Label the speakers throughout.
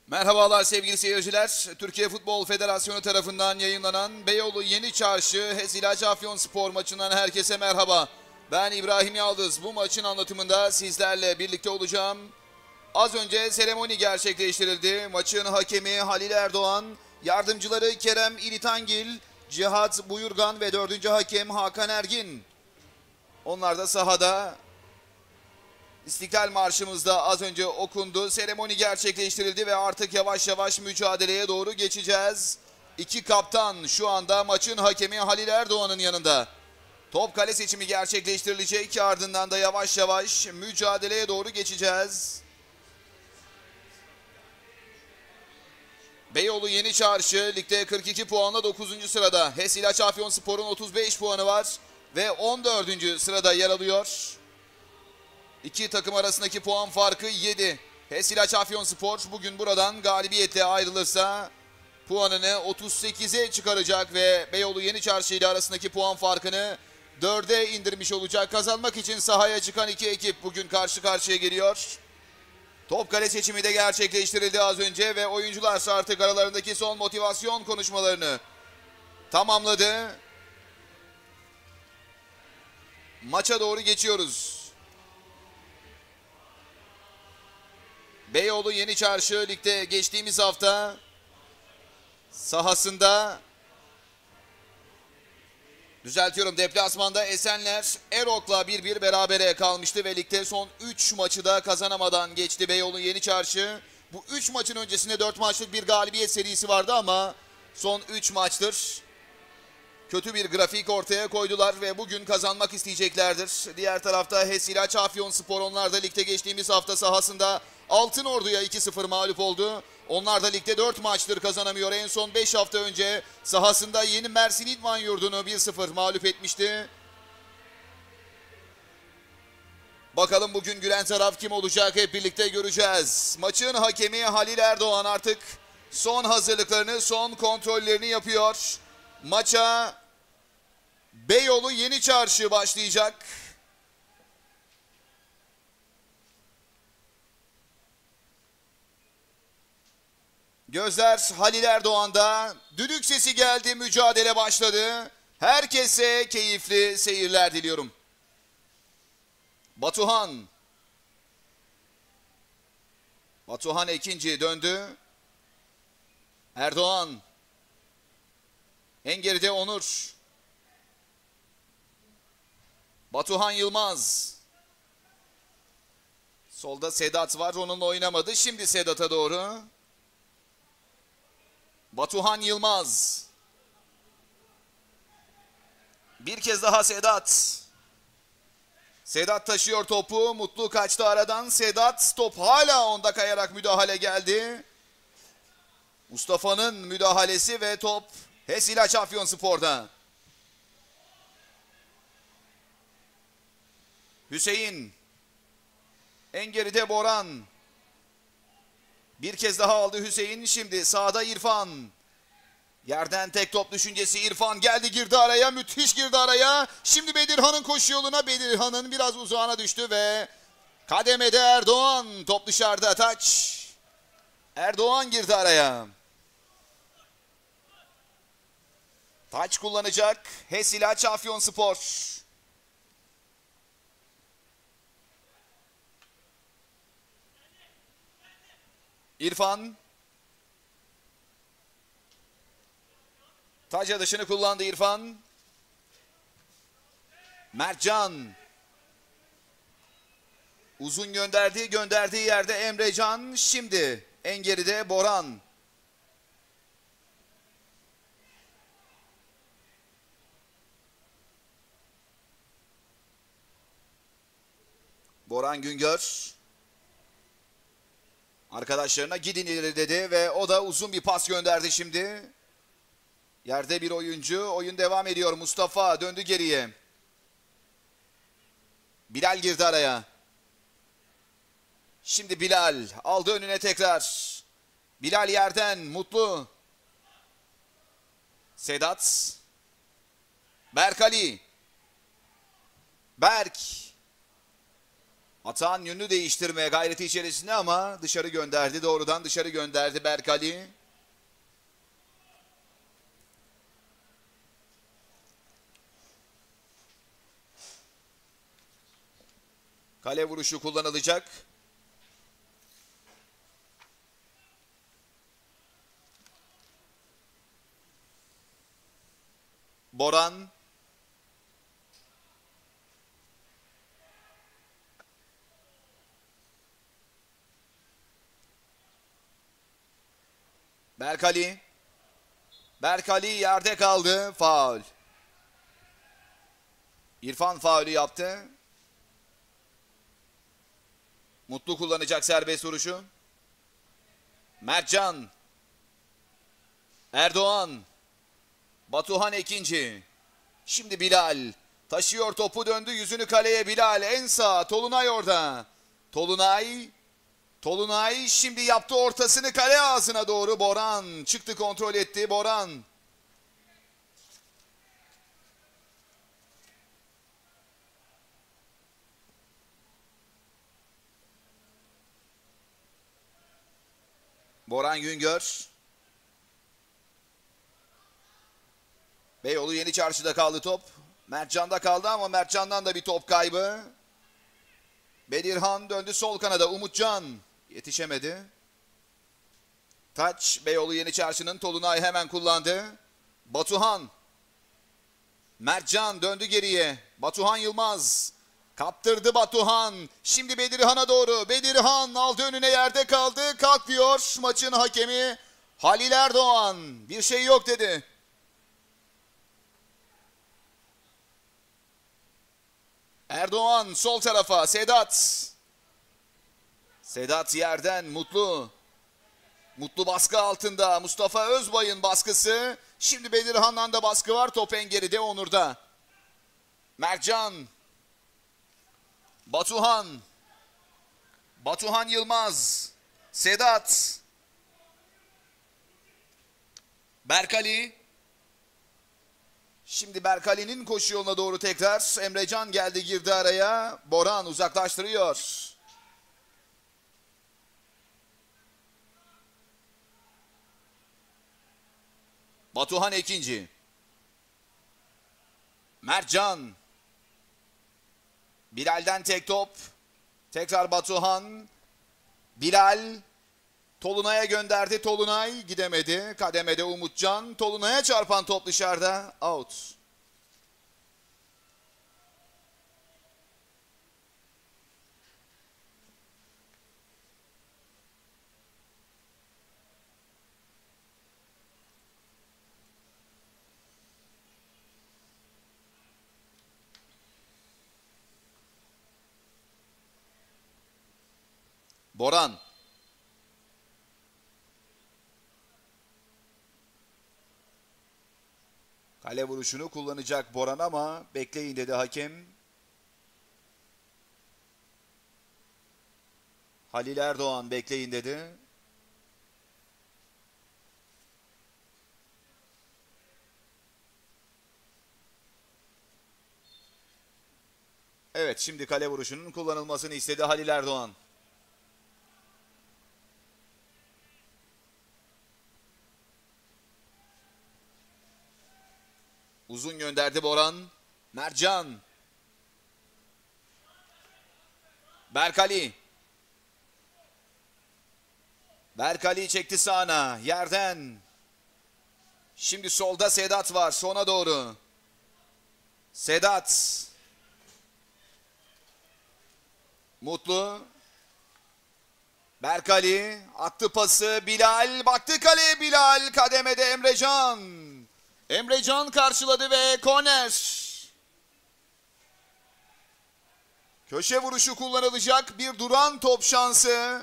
Speaker 1: Merhabalar sevgili seyirciler. Türkiye Futbol Federasyonu tarafından yayınlanan Beyoğlu Yeni Çarşı Hesilaç Afyonspor maçından herkese merhaba. Ben İbrahim Yaldız. Bu maçın anlatımında sizlerle birlikte olacağım. Az önce seremoni gerçekleştirildi. Maçın hakemi Halil Erdoğan, yardımcıları Kerem İlitangil, Cihat Buyurgan ve dördüncü hakem Hakan Ergin. Onlar da sahada. İstiklal Marşımız da az önce okundu. Seremoni gerçekleştirildi ve artık yavaş yavaş mücadeleye doğru geçeceğiz. İki kaptan şu anda maçın hakemi Halil Erdoğan'ın yanında. Top kale seçimi gerçekleştirilecek. Ardından da yavaş yavaş mücadeleye doğru geçeceğiz. Beyoğlu Yeni Çarşı ligde 42 puanla 9. sırada. Hesilaç Afyonspor'un 35 puanı var ve 14. sırada yer alıyor. İki takım arasındaki puan farkı 7. Hesilaç Afyonspor bugün buradan galibiyetle ayrılırsa puanını 38'e çıkaracak ve Beyoğlu Yeni Çarşı ile arasındaki puan farkını 4'e indirmiş olacak. Kazanmak için sahaya çıkan iki ekip bugün karşı karşıya geliyor. Top kale seçimi de gerçekleştirildi az önce ve oyuncular artık aralarındaki son motivasyon konuşmalarını tamamladı. Maça doğru geçiyoruz. Beyoğlu Yeni Çarşı ligde geçtiğimiz hafta sahasında deplasmanda Esenler Erok'la 1-1 berabere kalmıştı ve ligde son 3 maçı da kazanamadan geçti Beyoğlu Yeni Çarşı. Bu 3 maçın öncesinde 4 maçlık bir galibiyet serisi vardı ama son 3 maçtır kötü bir grafik ortaya koydular ve bugün kazanmak isteyeceklerdir. Diğer tarafta Hesilaç Afyonspor, onlar da ligde geçtiğimiz hafta sahasında Altınordu'ya 2-0 mağlup oldu. Onlar da ligde 4 maçtır kazanamıyor. En son 5 hafta önce sahasında Yeni Mersin İdman Yurdu'nu 1-0 mağlup etmişti. Bakalım bugün gülen taraf kim olacak, hep birlikte göreceğiz. Maçın hakemi Halil Erdoğan artık son hazırlıklarını, son kontrollerini yapıyor. Maça Beyoğlu Yeni Çarşı başlayacak. Gözler Halil Erdoğan'da. Düdük sesi geldi, mücadele başladı. Herkese keyifli seyirler diliyorum. Batuhan ikinci döndü. Erdoğan. En geride Onur. Batuhan Yılmaz. Solda Sedat var, onunla oynamadı. Şimdi Sedat'a doğru. Batuhan Yılmaz. Bir kez daha Sedat. Sedat taşıyor topu. Mutlu kaçtı aradan. Sedat, top hala onda kayarak müdahale geldi. Mustafa'nın müdahalesi ve top Hesilaç Afyonspor'da. Hüseyin. En geride Boran. Bir kez daha aldı Hüseyin. Şimdi sağda İrfan. Yerden tek top düşüncesi, İrfan geldi, girdi araya, müthiş girdi araya. Şimdi Bedirhan'ın koşu yoluna, Bedirhan'ın biraz uzağına düştü ve kademede Erdoğan, top dışarıda, taç. Erdoğan girdi araya. Taç kullanacak Hesilaç Afyonspor. İrfan. Taç atışını kullandı İrfan. Mertcan. Uzun gönderdiği yerde Emrecan. Şimdi en geride Boran. Boran Güngör. Arkadaşlarına gidin ileri dedi ve o da uzun bir pas gönderdi şimdi. Yerde bir oyuncu. Oyun devam ediyor. Mustafa döndü geriye. Bilal girdi araya. Şimdi Bilal aldı önüne tekrar. Bilal yerden, Mutlu. Sedat. Berk Ali. Berk. Atağın yönünü değiştirmeye gayreti içerisinde ama dışarı gönderdi. Doğrudan dışarı gönderdi Berkali. Kale vuruşu kullanılacak. Boran. Berkali. Berkali yerde kaldı. Faul. İrfan faulü yaptı. Mutlu kullanacak serbest vuruşu. Mertcan. Erdoğan. Batuhan ikinci. Şimdi Bilal. Taşıyor topu, döndü yüzünü kaleye Bilal. En sağ. Tolunay orada. Tolunay şimdi yaptı ortasını kale ağzına doğru. Boran çıktı, kontrol etti. Boran. Boran Güngör. Beyoğlu Yeni Çarşı'da kaldı top. Mertcan'da kaldı ama Mertcan'dan da bir top kaybı. Bedirhan döndü sol kanada. Umutcan yetişemedi. Taç Beyoğlu Yeni Çarşı'nın, Tolunay hemen kullandı. Batuhan. Mertcan döndü geriye. Batuhan Yılmaz. Kaptırdı Batuhan. Şimdi Bedirhan'a doğru. Bedirhan aldı önüne, yerde kaldı. Kalk diyor maçın hakemi Halil Erdoğan. Bir şey yok dedi. Erdoğan sol tarafa. Sedat. Sedat yerden. Mutlu. Mutlu baskı altında. Mustafa Özbay'ın baskısı. Şimdi Bedirhan'dan da baskı var. Top en geride, Onur'da. Mertcan. Batuhan. Batuhan Yılmaz. Sedat. Berkali. Şimdi Berkali'nin koşu yoluna doğru tekrar. Emrecan geldi, girdi araya. Boran uzaklaştırıyor. Batuhan ikinci. Mertcan. Bilal'den tek top. Tekrar Batuhan. Bilal. Tolunay'a gönderdi. Tolunay gidemedi. Kademede Umutcan. Tolunay'a çarpan top dışarıda. Out. Boran. Kale vuruşunu kullanacak Boran ama bekleyin dedi hakem. Halil Erdoğan bekleyin dedi. Evet, şimdi kale vuruşunun kullanılmasını istedi Halil Erdoğan. Uzun gönderdi Boran. Mertcan. Berkali. Berkali çekti sağına. Yerden. Şimdi solda Sedat var. Sona doğru. Sedat. Mutlu. Berkali. Attı pası. Bilal. Baktı kaleye Bilal. Kademede Emrecan. Emrecan karşıladı ve korner. Köşe vuruşu kullanılacak. Bir duran top şansı.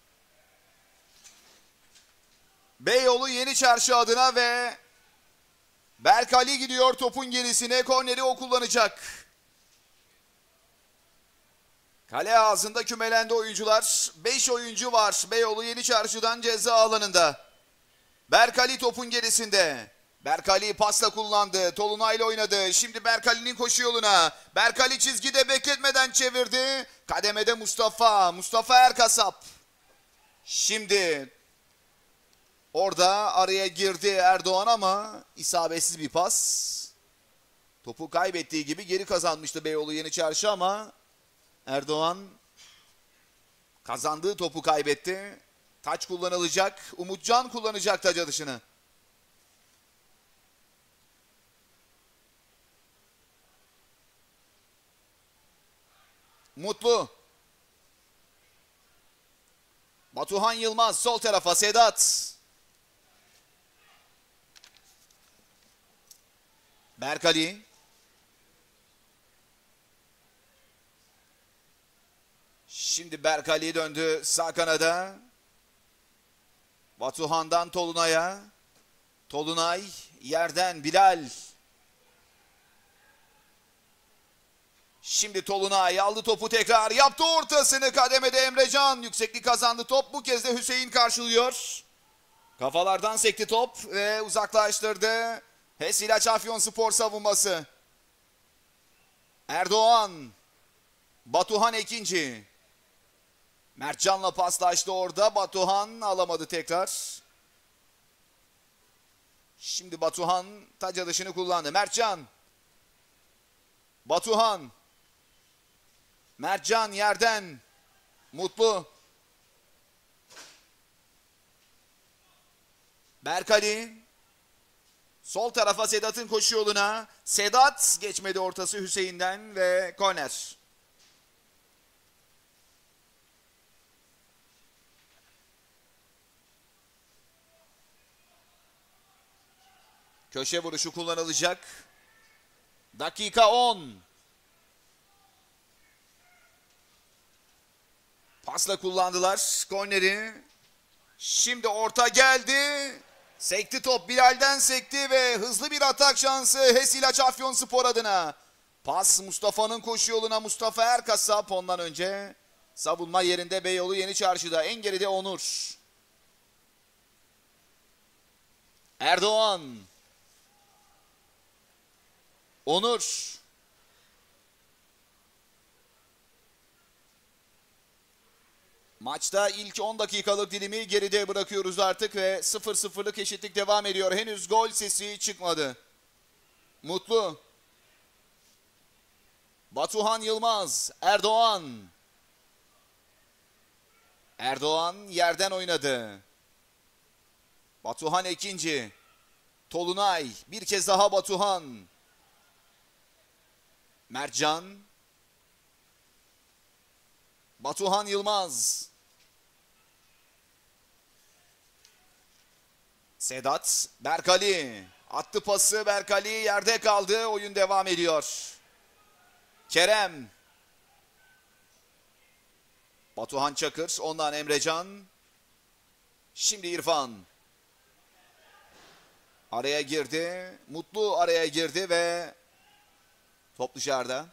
Speaker 1: Beyoğlu Yeni Çarşı adına ve Berkali gidiyor topun gerisine. Korneri o kullanacak. Kale ağzında kümelendi oyuncular. 5 oyuncu var Beyoğlu Yeni Çarşı'dan ceza alanında. Berkali topun gerisinde. Berkali pasla kullandı. Tolunay ile oynadı. Şimdi Berkali'nin koşu yoluna. Berkali çizgide bekletmeden çevirdi. Kademede Mustafa. Mustafa Erkasap. Şimdi orada araya girdi Erdoğan ama isabetsiz bir pas. Topu kaybettiği gibi geri kazanmıştı Beyoğlu Yeni Çarşı ama Erdoğan kazandığı topu kaybetti. Taç kullanılacak. Umutcan kullanacak taç atışını. Mutlu. Batuhan Yılmaz sol tarafa Sedat. Berkali. Şimdi Berkali döndü sağ kanada. Batuhan'dan Tolunay'a. Tolunay yerden Bilal. Şimdi Tolunay aldı topu tekrar. Yaptı ortasını kademede Emrecan. Yükseklik kazandı top. Bu kez de Hüseyin karşılıyor. Kafalardan sekti top ve uzaklaştırdı. HES İlaç Afyonspor savunması. Erdoğan. Batuhan ikinci. Mertcan'la paslaştı orada. Batuhan alamadı tekrar. Şimdi Batuhan taç atışını kullandı. Mertcan. Batuhan. Mertcan yerden. Mutlu. Berkali. Sol tarafa Sedat'ın koşu yoluna. Sedat geçmedi ortası Hüseyin'den ve korner. Köşe vuruşu kullanılacak. Dakika 10. Pasla kullandılar korneri. Şimdi orta geldi. Sekti top, Bilal'den sekti ve hızlı bir atak şansı HES İlaç Afyonspor adına. Pas Mustafa'nın koşu yoluna, Mustafa Erkasap. Ondan önce savunma yerinde Beyoğlu Yeni Çarşı'da. En geride Onur. Erdoğan. Onur. Maçta ilk 10 dakikalık dilimi geride bırakıyoruz artık ve 0-0'lık eşitlik devam ediyor. Henüz gol sesi çıkmadı. Mutlu. Batuhan Yılmaz. Erdoğan. Erdoğan yerden oynadı. Batuhan ikinci. Tolunay. Bir kez daha Batuhan. Mertcan. Batuhan Yılmaz. Sedat. Berkali. Attı pası, Berkali yerde kaldı. Oyun devam ediyor. Kerem. Batuhan Çakır. Ondan Emrecan. Şimdi İrfan. Araya girdi. Mutlu araya girdi ve top dışarıda.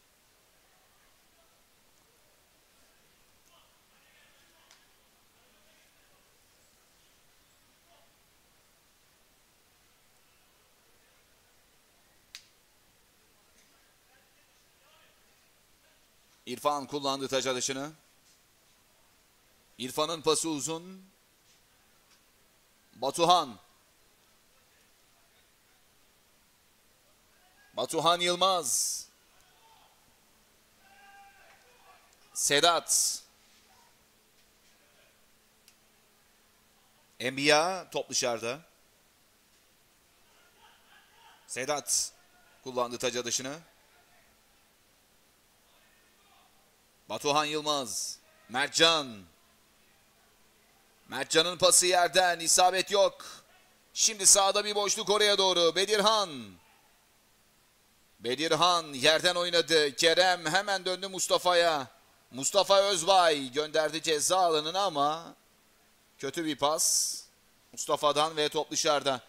Speaker 1: İrfan kullandı taç atışını. İrfan'ın pası uzun. Batuhan. Batuhan Yılmaz. Sedat. Enbiya top dışarıda. Sedat kullandı taç atışını. Batuhan Yılmaz. Mertcan. Mertcan'ın pası yerden. İsabet yok. Şimdi sağda bir boşluk oraya doğru. Bedirhan. Bedirhan yerden oynadı. Kerem hemen döndü Mustafa'ya. Mustafa Özbay gönderdi ceza alanına ama kötü bir pas Mustafa'dan ve top dışarıda.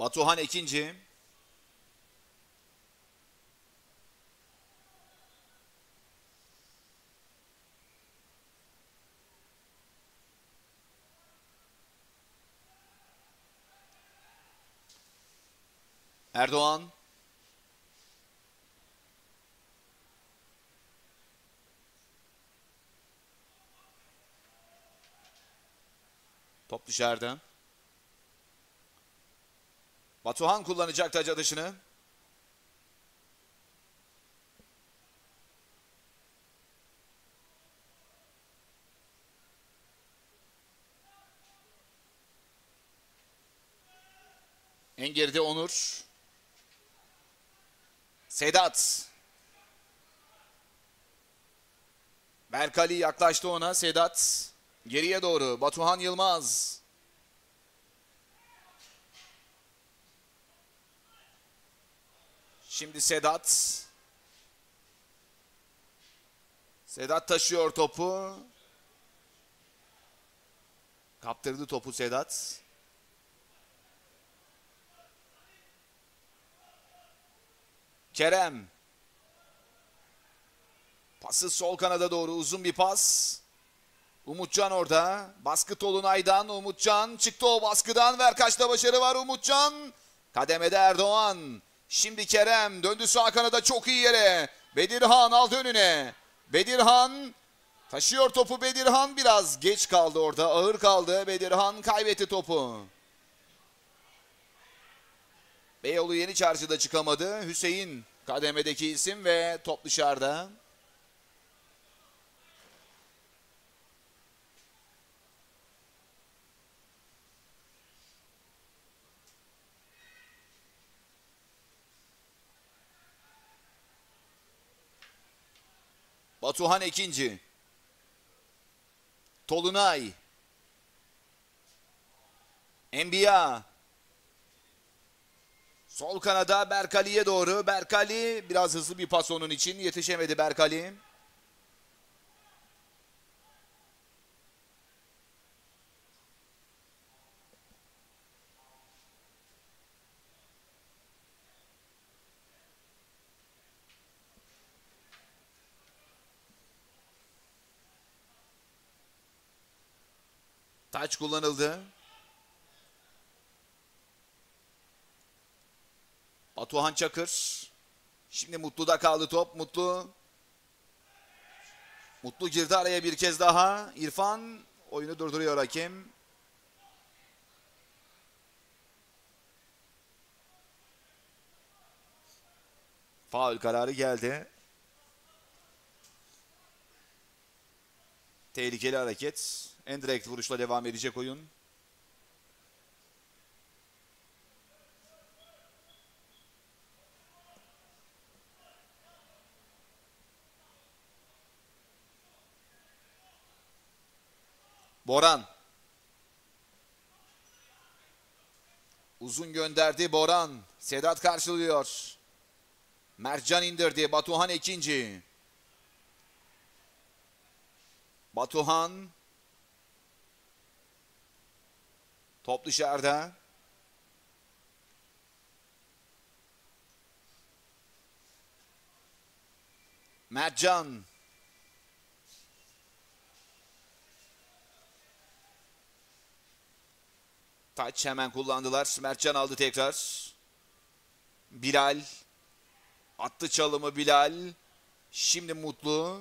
Speaker 1: Batuhan Ekinci. Erdoğan. Top dışarıda. Batuhan kullanacak taç atışını. En geride Onur. Sedat. Berkali yaklaştı ona. Sedat. Geriye doğru. Batuhan Yılmaz. Şimdi Sedat. Sedat taşıyor topu. Kaptırdı topu Sedat. Kerem. Pası sol kanada doğru, uzun bir pas. Umutcan orada. Baskı Tolunay'dan. Umutcan çıktı o baskıdan. Verkaç'ta başarı var Umutcan. Kademede Erdoğan. Şimdi Kerem döndü sağ kanada, çok iyi yere. Bedirhan aldı önüne. Bedirhan taşıyor topu. Bedirhan biraz geç kaldı orada. Ağır kaldı. Bedirhan kaybetti topu. Beyoğlu Yeni Çarşı'da çıkamadı. Hüseyin kademedeki isim ve top dışarıda. Batuhan Ekinci. Tolunay. Enbiya. Sol kanada Berkali'ye doğru. Berkali biraz hızlı bir pas onun için. Yetişemedi Berkali. Taç kullanıldı. Batuhan Çakır. Şimdi Mutlu'da kaldı top. Mutlu. Mutlu girdi araya bir kez daha. İrfan oyunu durduruyor hakem. Faul kararı geldi. Tehlikeli hareket. Endirekt vuruşla devam edecek oyun. Boran. Uzun gönderdi Boran. Sedat karşılıyor. Mertcan indirdi. Batuhan Ekinci. Batuhan. Top dışarıda. Mertcan. Taç hemen kullandılar. Mertcan aldı tekrar. Bilal. Attı çalımı Bilal. Şimdi Mutlu.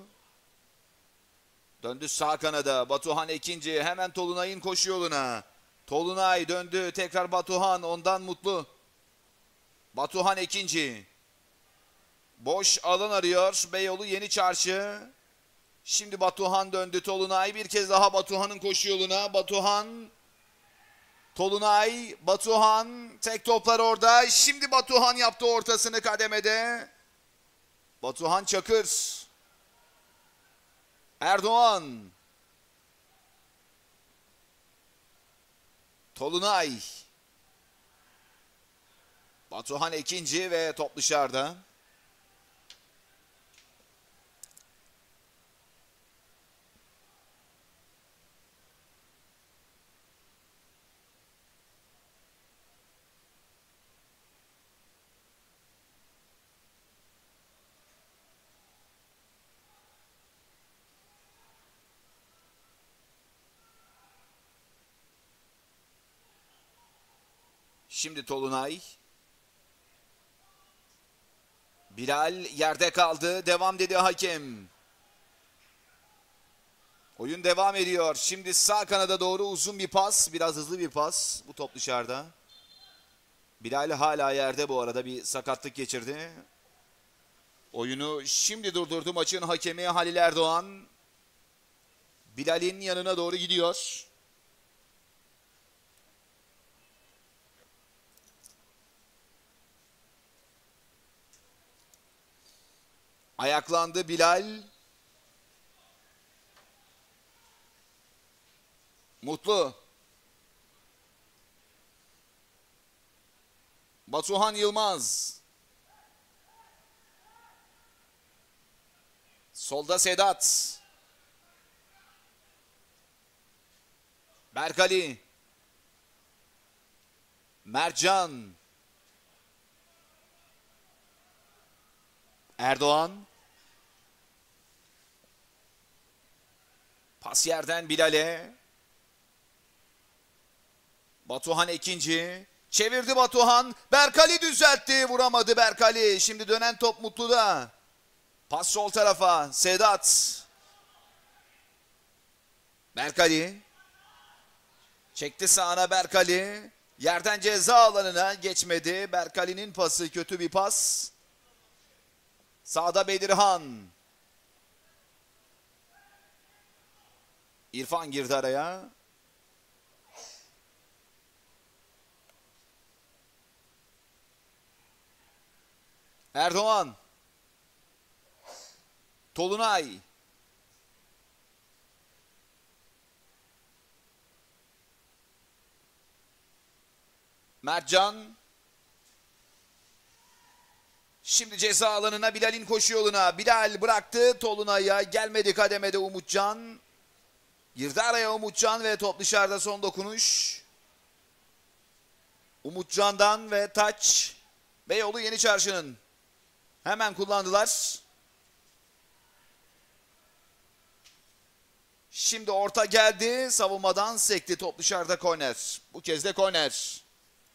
Speaker 1: Döndü sağ kanada. Batuhan Ekinci hemen Tolunay'ın koşu yoluna. Tolunay döndü. Tekrar Batuhan. Ondan Mutlu. Batuhan Ekinci. Boş alan arıyor. Beyoğlu Yeni Çarşı. Şimdi Batuhan döndü. Tolunay bir kez daha Batuhan'ın koşu yoluna. Batuhan. Tolunay. Batuhan. Tek toplar orada. Şimdi Batuhan yaptı ortasını kademede. Batuhan Çakır. Erdoğan. Tolunay. Batuhan Ekinci ve top dışarıda. Şimdi Tolunay. Bilal yerde kaldı. Devam dedi hakem. Oyun devam ediyor. Şimdi sağ kanada doğru uzun bir pas. Biraz hızlı bir pas. Bu top dışarıda. Bilal hala yerde bu arada. Bir sakatlık geçirdi. Oyunu şimdi durdurdu maçın hakemi Halil Erdoğan. Bilal'in yanına doğru gidiyor. Ayaklandı Bilal. Mutlu. Batuhan Yılmaz. Solda Sedat. Berkali. Mertcan. Erdoğan. Pas yerden Bilal'e. Batuhan ikinci. Çevirdi Batuhan. Berkali düzeltti. Vuramadı Berkali. Şimdi dönen top Mutlu'da. Pas sol tarafa. Sedat. Berkali. Çekti sağına Berkali. Yerden ceza alanına geçmedi. Berkali'nin pası kötü bir pas. Sağda Bedirhan. İrfan girdi araya. Erdoğan. Tolunay. Mertcan. Şimdi ceza alanına Bilal'in koşu yoluna. Bilal bıraktı Tolunay'a. Gelmedi kademede Umutcan. Girdi araya Umutcan ve top dışarıda, son dokunuş. Umutcan'dan ve taç. Beyoğlu Yeni Çarşı'nın. Hemen kullandılar. Şimdi orta geldi. Savunmadan sekti. Top dışarıda, korner. Bu kez de korner.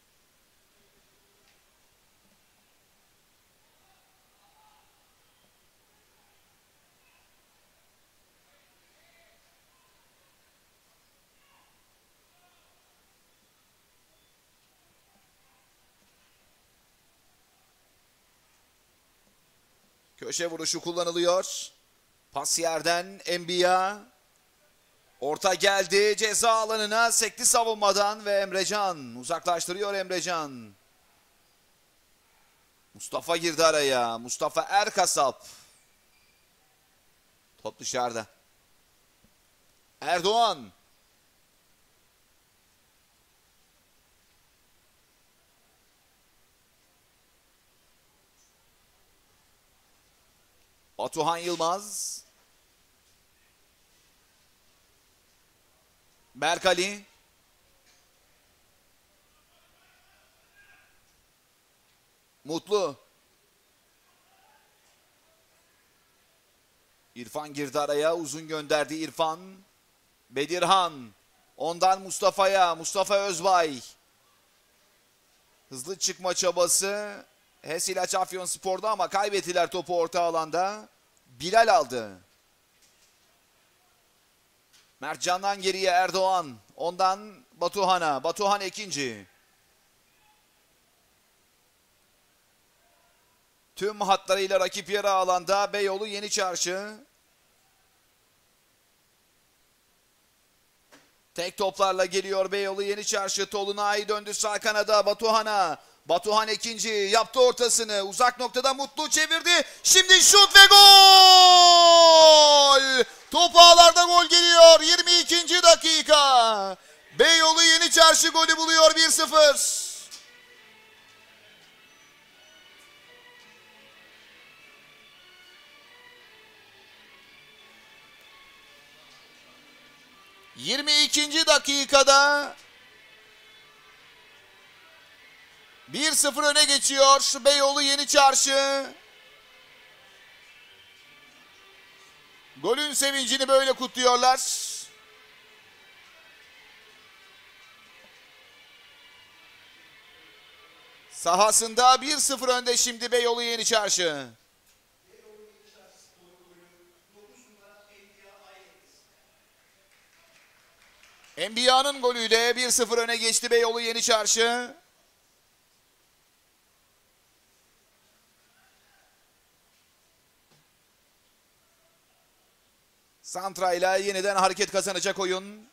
Speaker 1: Köşe vuruşu kullanılıyor. Pas yerden Enbiya. Orta geldi ceza alanına, sekti savunmadan ve Emrecan uzaklaştırıyor Emrecan. Mustafa girdi araya. Mustafa Erkasap. Top dışarıda. Erdoğan. Batuhan Yılmaz. Berkali. Mutlu. İrfan girdi araya. Uzun gönderdi İrfan. Bedirhan. Ondan Mustafa'ya. Mustafa Özbay. Hızlı çıkma çabası. HES İlaç Afyonspor'da ama kaybettiler topu orta alanda. Bilal aldı. Mertcan'dan geriye Erdoğan. Ondan Batuhan'a. Batuhan ikinci. Tüm hatlarıyla rakip yarı alanda Beyoğlu Yeni Çarşı. Tek toplarla geliyor Beyoğlu Yeni Çarşı. Tolunay döndü sağ kanada Batuhan'a. Batuhan ikinci yaptı ortasını. Uzak noktada Mutlu çevirdi. Şimdi şut ve gol! Top ağlarda, gol geliyor. 22. dakika. Beyoğlu Yeni Çarşı golü buluyor 1-0. ...22. dakikada... 1-0 öne geçiyor Beyoğlu Yeni Çarşı. Golün sevincini böyle kutluyorlar. Sahasında 1-0 önde şimdi Beyoğlu Yeniçarşı. Enbiya'nın golüyle 1-0 öne geçti Beyoğlu Yeniçarşı. Santra ile yeniden hareket kazanacak oyun.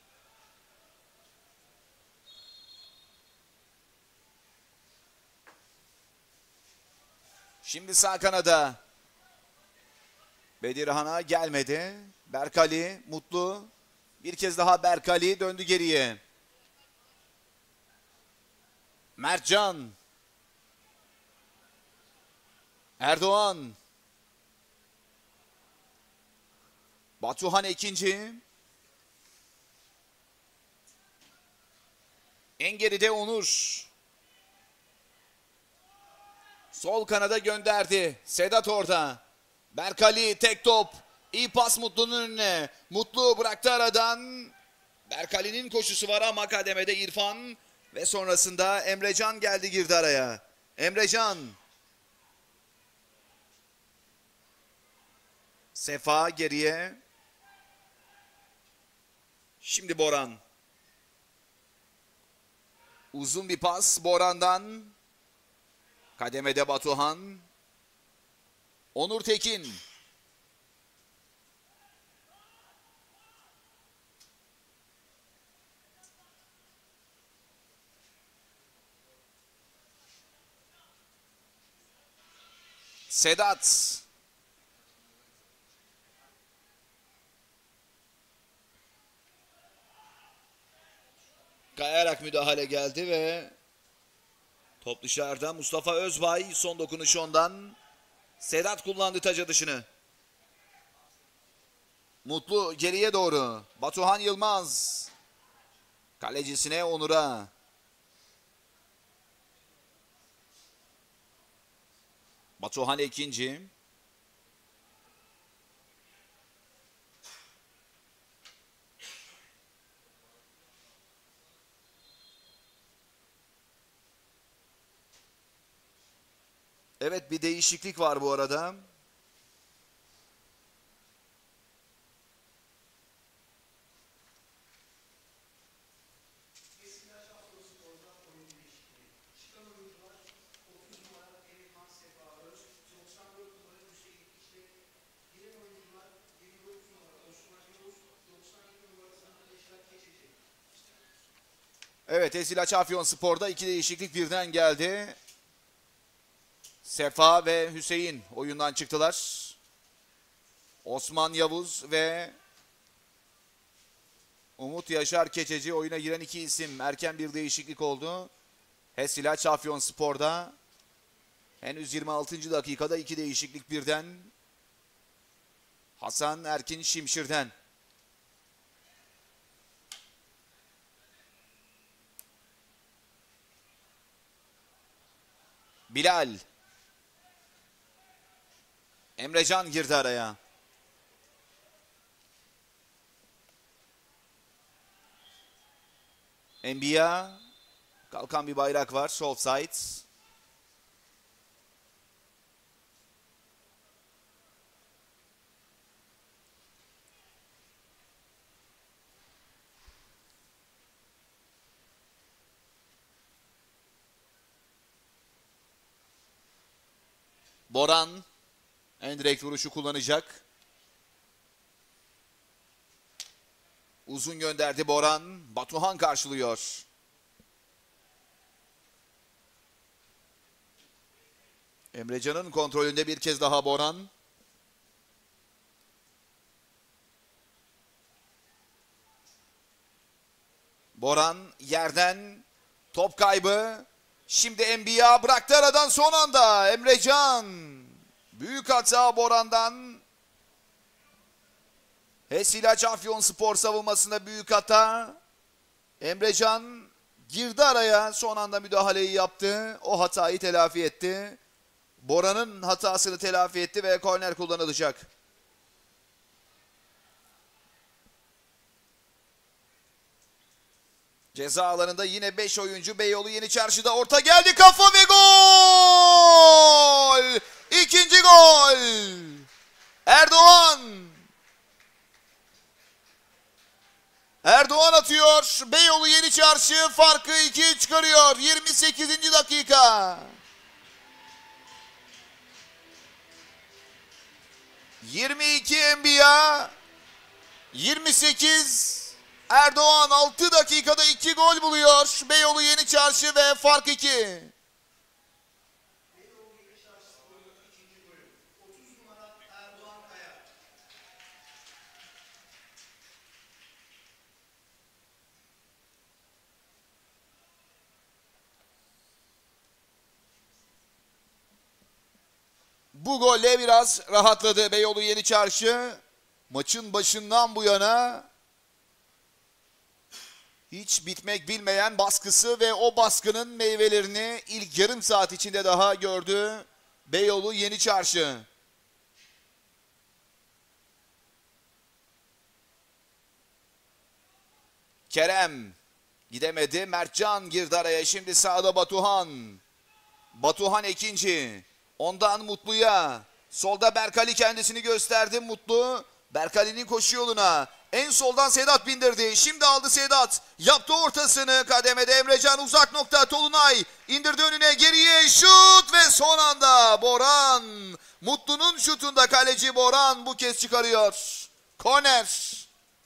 Speaker 1: Şimdi sağ kanada. Bedirhan'a gelmedi. Berkali, Mutlu. Bir kez daha Berkali döndü geriye. Mertcan. Erdoğan. Batuhan ikinci. En geride Onur. Sol kanada gönderdi. Sedat orada. Berkali tek top. İyi pas Mutlu'nun önüne. Mutlu bıraktı aradan. Berkali'nin koşusu var ama kademede İrfan. Ve sonrasında Emrecan geldi girdi araya. Emrecan. Sefa geriye. Şimdi Boran. Uzun bir pas Boran'dan. Kademede Batuhan. Onur Tekin. Sedat. Kayarak müdahale geldi ve top dışarıda. Mustafa Özbay son dokunuş ondan. Sedat kullandı taca dışını. Mutlu geriye doğru. Batuhan Yılmaz. Kalecisine Onur'a. Batuhan ikinci. Evet, bir değişiklik var bu arada. Evet, Esilaç Afyonspor'da iki değişiklik birden geldi. Sefa ve Hüseyin oyundan çıktılar. Osman Yavuz ve Umut Yaşar Keçeci oyuna giren iki isim. Erken bir değişiklik oldu. Esilaç Afyonspor'da henüz 26. dakikada iki değişiklik birden. Hasan Erkin Şimşir'den. Bilal. Emrecan girdi araya. Enbiya. Kalkan bir bayrak var. Sol side. Boran en direkt vuruşu kullanacak. Uzun gönderdi Boran. Batuhan karşılıyor. Emrecan'ın kontrolünde bir kez daha Boran. Boran yerden top kaybı. Şimdi Enbiya bıraktı aradan son anda. Emrecan. Büyük hata Boran'dan. Esilaç Afyonspor savunmasında büyük hata. Emrecan girdi araya, son anda müdahaleyi yaptı. O hatayı telafi etti. Boran'ın hatasını telafi etti ve korner kullanılacak. Ceza alanında yine 5 oyuncu. Beyoğlu Yeni Çarşı'da orta geldi, kafa ve gol! İkinci gol! Erdoğan! Erdoğan atıyor. Beyoğlu Yeni Çarşı farkı 2'ye çıkarıyor. 28. dakika. 22 Enbiya, 28 Erdoğan 6 dakikada 2 gol buluyor. Beyoğlu Yeni Çarşı ve fark 2. Bu golle biraz rahatladı Beyoğlu Yeni Çarşı. Maçın başından bu yana hiç bitmek bilmeyen baskısı ve o baskının meyvelerini ilk yarım saat içinde daha gördü Beyoğlu Yeni Çarşı. Kerem gidemedi. Mertcan girdi araya. Şimdi sağda Batuhan. Batuhan ikinci. Ondan Mutlu'ya. Solda Berkali kendisini gösterdi. Mutlu Berkali'nin koşu yoluna. En soldan Sedat bindirdi. Şimdi aldı Sedat. Yaptı ortasını. Kademede Emrecan, uzak nokta Tolunay. İndirdi önüne, geriye şut ve son anda Boran. Mutlu'nun şutunda kaleci Boran bu kez çıkarıyor. Korner.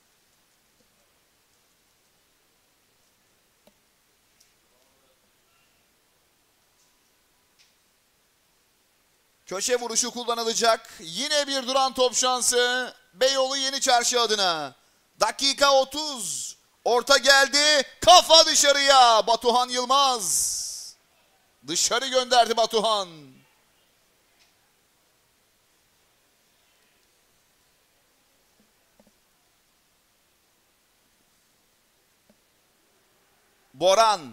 Speaker 1: Köşe vuruşu kullanılacak. Yine bir duran top şansı Beyoğlu Yeni Çarşı adına. Dakika 30. Orta geldi. Kafa dışarıya. Batuhan Yılmaz. Dışarı gönderdi Batuhan. Boran.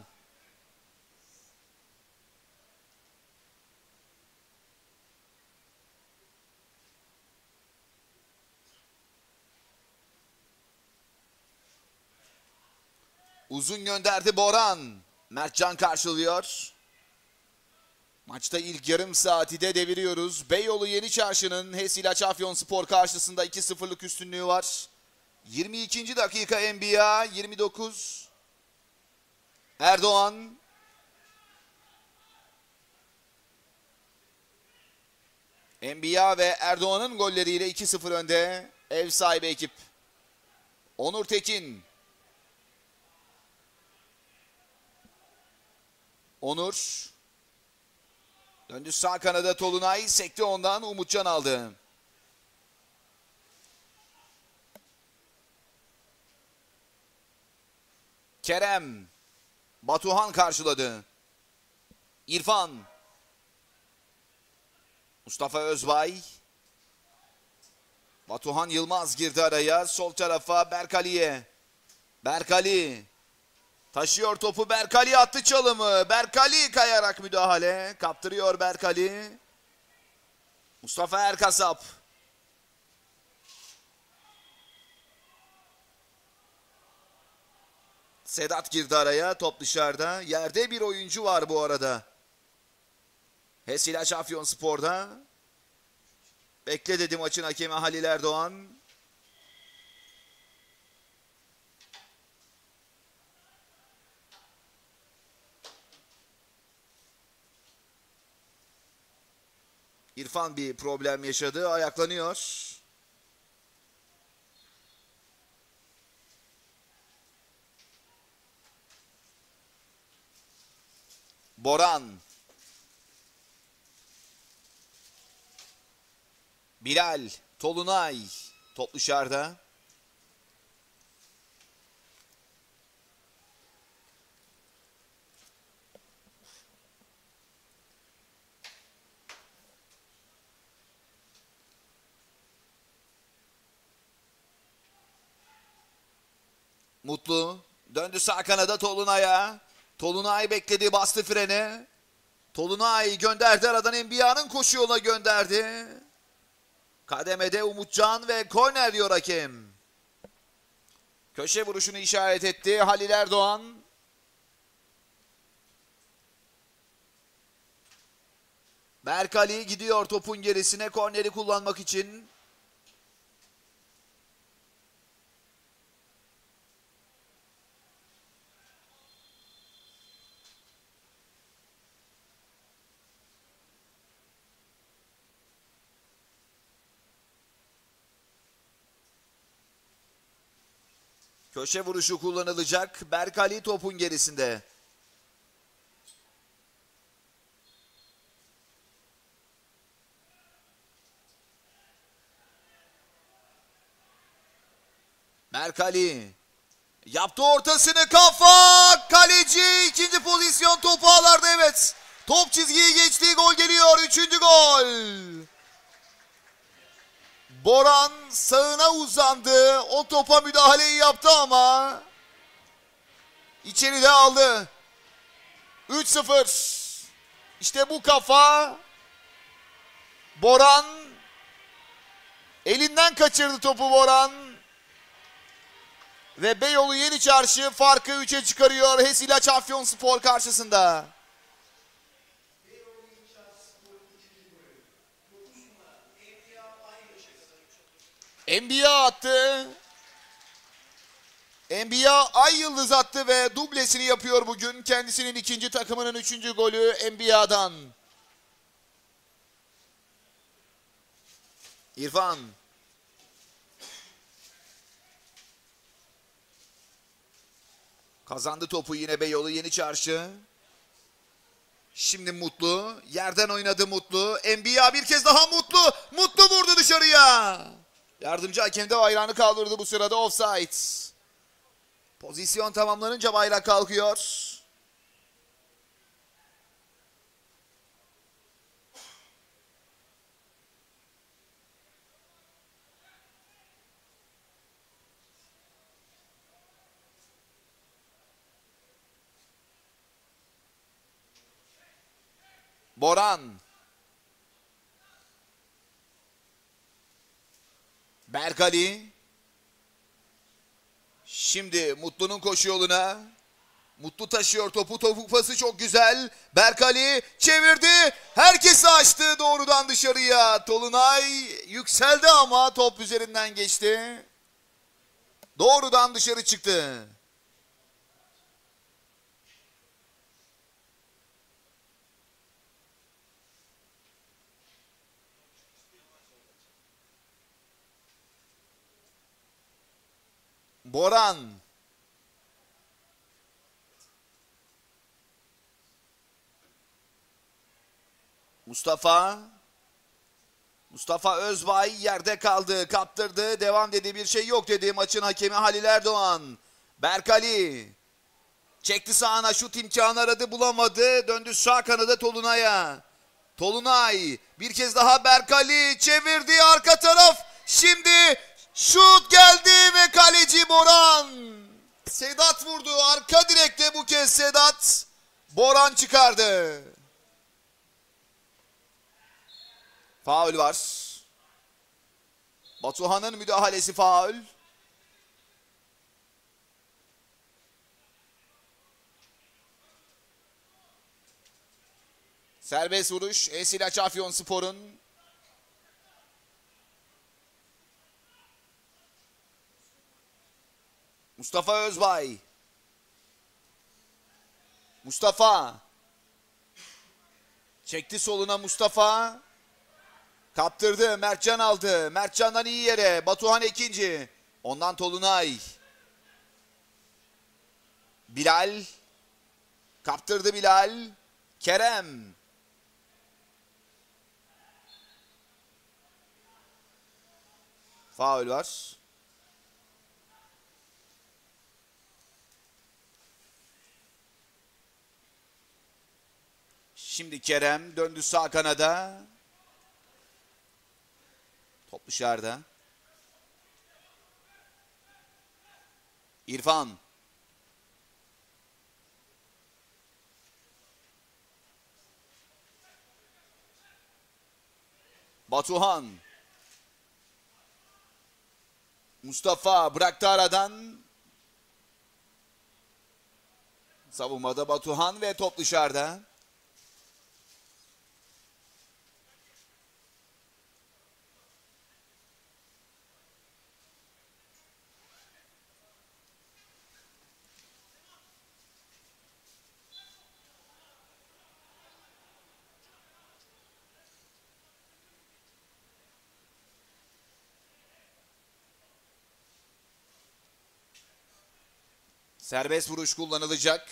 Speaker 1: Uzun gönderdi Boran. Mertcan karşılıyor. Maçta ilk yarım saati de deviriyoruz. Beyoğlu Yeni Çarşı'nın HES İlaç Afyonspor karşısında 2-0'lık üstünlüğü var. 22. dakika Enbiya, 29. Erdoğan. Enbiya ve Erdoğan'ın golleriyle 2-0 önde ev sahibi ekip. Onur Tekin. Onur. Döndü sağ kanada Tolunay. Sekti ondan, Umutcan aldı. Kerem. Batuhan karşıladı. İrfan. Mustafa Özbay. Batuhan Yılmaz girdi araya. Sol tarafa Berkali'ye. Berkali. Taşıyor topu, Berkali attı çalımı. Berkali kayarak müdahale. Kaptırıyor Berkali. Mustafa Erkasap. Sedat girdi araya. Top dışarıda. Yerde bir oyuncu var bu arada. HES İlaç Afyonspor'da. Bekle dedi maçın hakemi Halil Erdoğan. İrfan bir problem yaşadı. Ayaklanıyor. Boran. Bilal. Tolunay. Top dışarıda. Mutlu. Döndü sağ kanada Tolunay'a. Tolunay bekledi, bastı freni. Tolunay gönderdi aradan, Enbiya'nın koşu yoluna gönderdi. Kademede Umutcan ve korner diyor hakem. Köşe vuruşunu işaret etti Halil Erdoğan. Berkali gidiyor topun gerisine korneri kullanmak için. Köşe vuruşu kullanılacak. Berkali topun gerisinde. Berkali yaptı ortasını, kafa, kaleci ikinci pozisyon, topu ağlarda, evet. Top çizgiyi geçti, gol geliyor, 3. gol. Boran sağına uzandı, o topa müdahaleyi yaptı ama içeride aldı. 3-0. İşte bu kafa. Boran elinden kaçırdı topu Boran. Ve Beyoğlu Yeniçarşı farkı 3'e çıkarıyor Hesilaç Afyonspor karşısında. Enbiya attı. Enbiya Ay Yıldız attı ve dublesini yapıyor bugün. Kendisinin ikinci, takımının 3. golü Enbiya'dan. İrfan. Kazandı topu yine Beyoğlu Yeniçarşı. Şimdi Mutlu. Yerden oynadı Mutlu. Enbiya bir kez daha Mutlu. Mutlu vurdu dışarıya. Yardımcı hakem de bayrağını kaldırdı bu sırada, offside. Pozisyon tamamlanınca bayrak kalkıyor. Boran. Berkali. Şimdi Mutlu'nun koşu yoluna. Mutlu taşıyor topu. Topuk pası çok güzel. Berkali çevirdi. Herkesi açtı doğrudan dışarıya. Tolunay yükseldi ama top üzerinden geçti. Doğrudan dışarı çıktı. Boran. Mustafa. Mustafa Özbay yerde kaldı, kaptırdı. Devam dedi, bir şey yok dedi maçın hakemi Halil Erdoğan. Berkali. Çekti sağına, şut imkanı aradı, bulamadı. Döndü sağ kanada Tolunay'a. Tolunay bir kez daha Berkali çevirdi, arka taraf. Şimdi şut geldi ve kaleci Boran. Sedat vurdu arka direkte, bu kez Sedat. Boran çıkardı. Faul var. Batuhan'ın müdahalesi faul. Serbest vuruş Hesilaç Afyonspor'un. Mustafa Özbay. Mustafa. Çekti soluna Mustafa. Kaptırdı, Mertcan aldı. Mertcan'dan iyi yere. Batuhan ikinci. Ondan Tolunay. Bilal. Kaptırdı Bilal. Kerem. Faul var. Şimdi Kerem döndü sağ kanada. Top dışarıda. İrfan. Batuhan. Mustafa bıraktı aradan. Savunmada Batuhan ve top dışarıda. Serbest vuruş kullanılacak.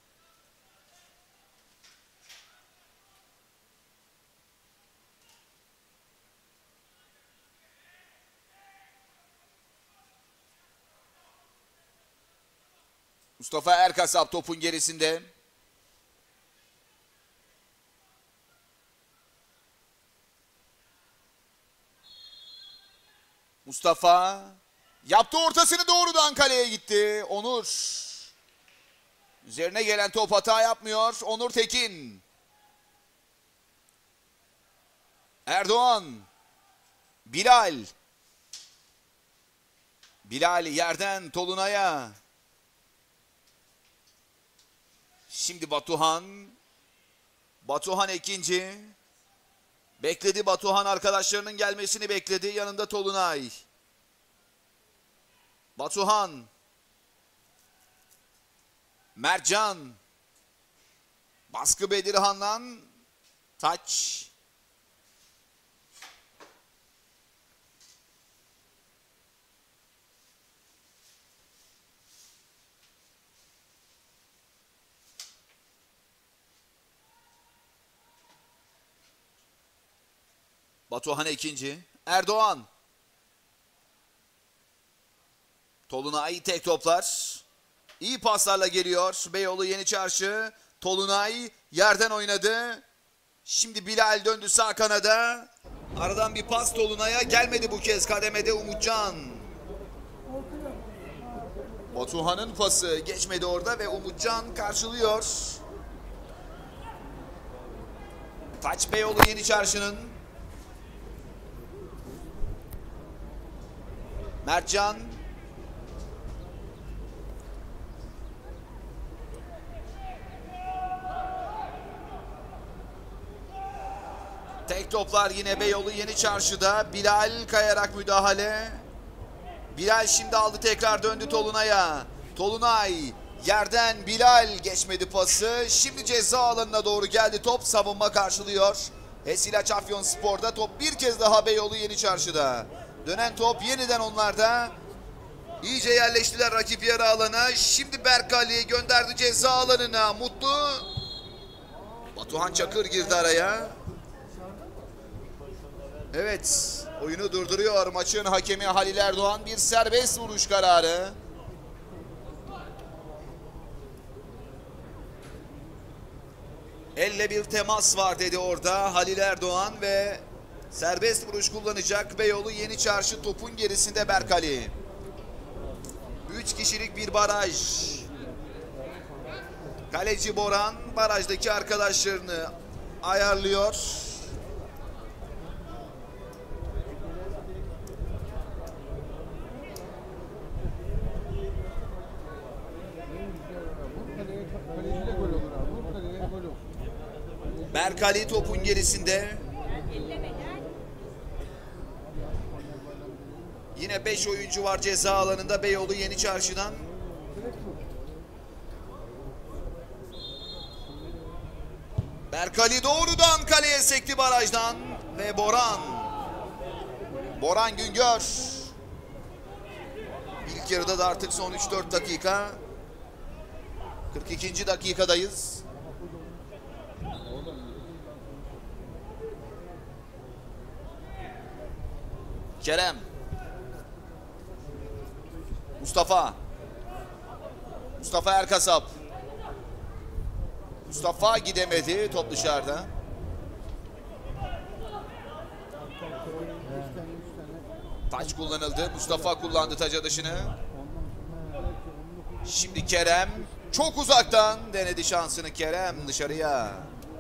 Speaker 1: Mustafa Erkasap topun gerisinde. Mustafa yaptı ortasını, doğrudan kaleye gitti. Onur. Üzerine gelen top hata yapmıyor. Onur Tekin. Erdoğan. Bilal. Bilal yerden Tolunay'a. Şimdi Batuhan. Batuhan ikinci. Bekledi Batuhan, arkadaşlarının gelmesini bekledi. Yanında Tolunay. Batuhan. Mertcan. Baskı Bedirhan'dan. Taç. Batuhan ikinci. Erdoğan. Tolunay tek toplar. İyi paslarla geliyor Beyoğlu Yeni Çarşı. Tolunay yerden oynadı. Şimdi Bilal döndü sağ kanada. Aradan bir pas Tolunay'a gelmedi bu kez kademede Umutcan. Batuhan'ın pası geçmedi orada ve Umutcan karşılıyor. Taç Beyoğlu Yeni Çarşı'nın. Mertcan. Tek toplar yine Beyoğlu Yeni Çarşı'da. Bilal kayarak müdahale. Bilal şimdi aldı, tekrar döndü Tolunay'a. Tolunay yerden, Bilal geçmedi pası. Şimdi ceza alanına doğru geldi top, savunma karşılıyor. Hesilaç Afyonspor'da top bir kez daha Beyoğlu Yeni Çarşı'da. Dönen top yeniden onlarda. İyice yerleştiler rakip yarı alana. Şimdi Berkali gönderdi ceza alanına. Mutlu. Batuhan Çakır girdi araya. Evet, oyunu durduruyor maçın hakemi Halil Erdoğan. Bir serbest vuruş kararı. Elle bir temas var dedi orada Halil Erdoğan ve serbest vuruş kullanacak Beyoğlu Yeni Çarşı. Topun gerisinde Berkali. 3 kişilik bir baraj. Kaleci Boran barajdaki arkadaşlarını ayarlıyor. Berkali topun gerisinde. Yine 5 oyuncu var ceza alanında Beyoğlu Yeni Çarşı'dan. Berkali doğrudan kaleye sekti barajdan ve Boran. Boran Güngör. İlk yarıda da artık son 3-4 dakika. 42. dakikadayız. Kerem. Mustafa. Mustafa Erkasap. Mustafa gidemedi. Top dışarıda. Taç kullanıldı. Mustafa kullandı taç atışını. Şimdi Kerem. Çok uzaktan denedi şansını Kerem dışarıya.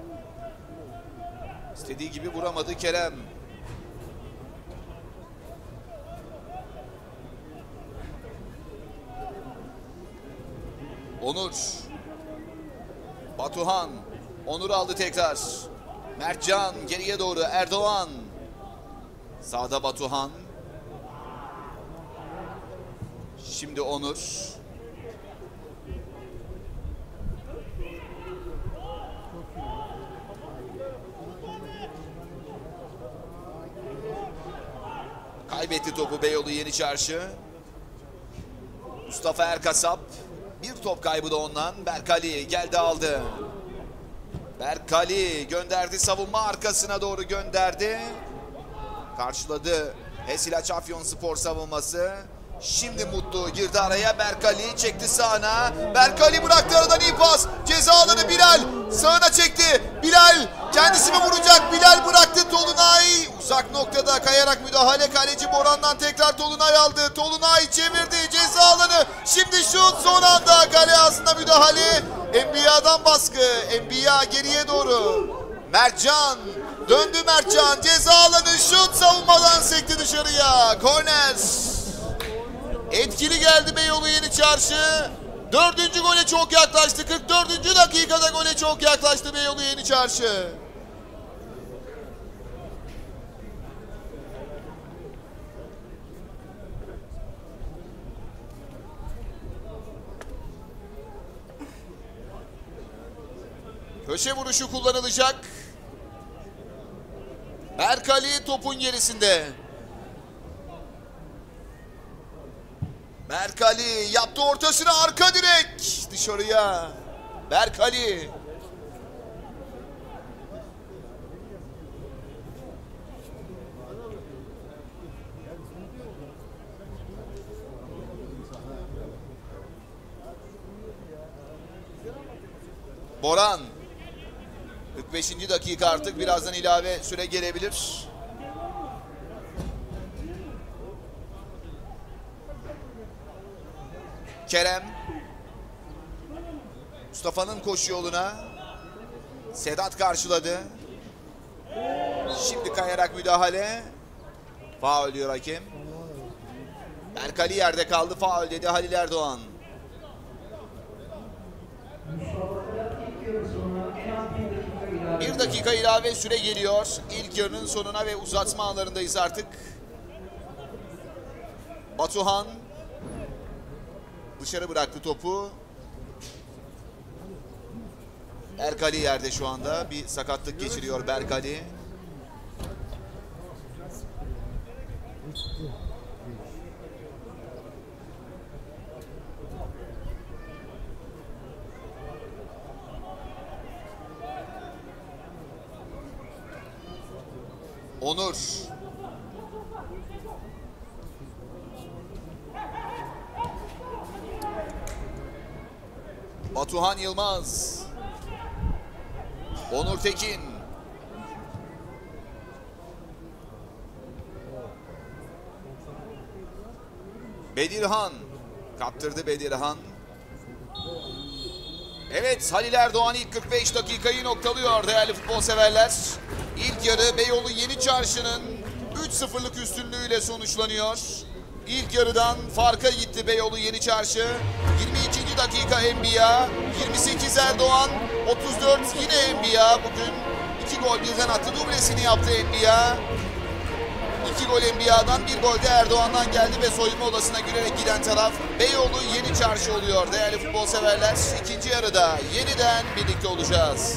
Speaker 1: İstediği gibi vuramadı Kerem. Onur. Batuhan. Onur aldı tekrar. Mertcan geriye doğru. Erdoğan. Sağda Batuhan. Şimdi Onur. Kaybetti topu Beyoğlu Yeni Çarşı. Mustafa Erkasap. Bir Top kaybı da ondan. Berkali geldi aldı. Berkali gönderdi, savunma arkasına doğru gönderdi. Karşıladı Hesilaç Afyonspor savunması. Şimdi Mutlu girdi araya, Berkali çekti sağına. Berkali bıraktı, aradan iyi pas. Ceza alanı Bilal sağına çekti. Bilal kendisi mi vuracak? Bilal bıraktı, Tolunay uzak noktada kayarak müdahale, kaleci Boran'dan tekrar Tolunay aldı. Tolunay çevirdi, ceza alanı. Şimdi şut, son anda kale ağzında müdahale. Enbiya'dan baskı. Enbiya geriye doğru. Mertcan döndü, Mertcan ceza alanı, şut, savunmadan sekti dışarıya. Korner. Etkili geldi Beyoğlu Yeni Çarşı. 4. gole çok yaklaştı. 44. dakikada gole çok yaklaştı Beyoğlu Yeni Çarşı. Köşe vuruşu kullanılacak. Berkali topun gerisinde. Berkali yaptı ortasını, arka direk dışarıya. Berkali. Boran. 45. dakika, artık birazdan ilave süre gelebilir. Kerem. Mustafa'nın koşu yoluna. Sedat karşıladı. Şimdi kayarak müdahale. Faul diyor hakem. Berkali yerde kaldı, faul dedi Halil Erdoğan. Bir dakika ilave süre geliyor. İlk yarının sonuna ve uzatma anlarındayız artık. Batuhan dışarı bıraktı topu. Berkali yerde şu anda. Bir sakatlık geçiriyor Berkali. Onur. Batuhan Yılmaz. Onur Tekin. Bedirhan. Kaptırdı Bedirhan. Evet, Halil Erdoğan ilk 45 dakikayı noktalıyor değerli futbol severler. İlk yarı Beyoğlu Yeni Çarşı'nın 3-0'lık üstünlüğüyle sonuçlanıyor. İlk yarıdan farka gitti Beyoğlu Yeni Çarşı. 22. dakika Enbiya, 28 Erdoğan, 34 yine Enbiya. Bugün 2 gol birden attı, dublesini yaptı Enbiya. 2 gol Enbiya'dan, 1 gol de Erdoğan'dan geldi ve soyunma odasına gülerek giden taraf Beyoğlu Yeni Çarşı oluyor değerli futbol severler. İkinci yarıda yeniden birlikte olacağız.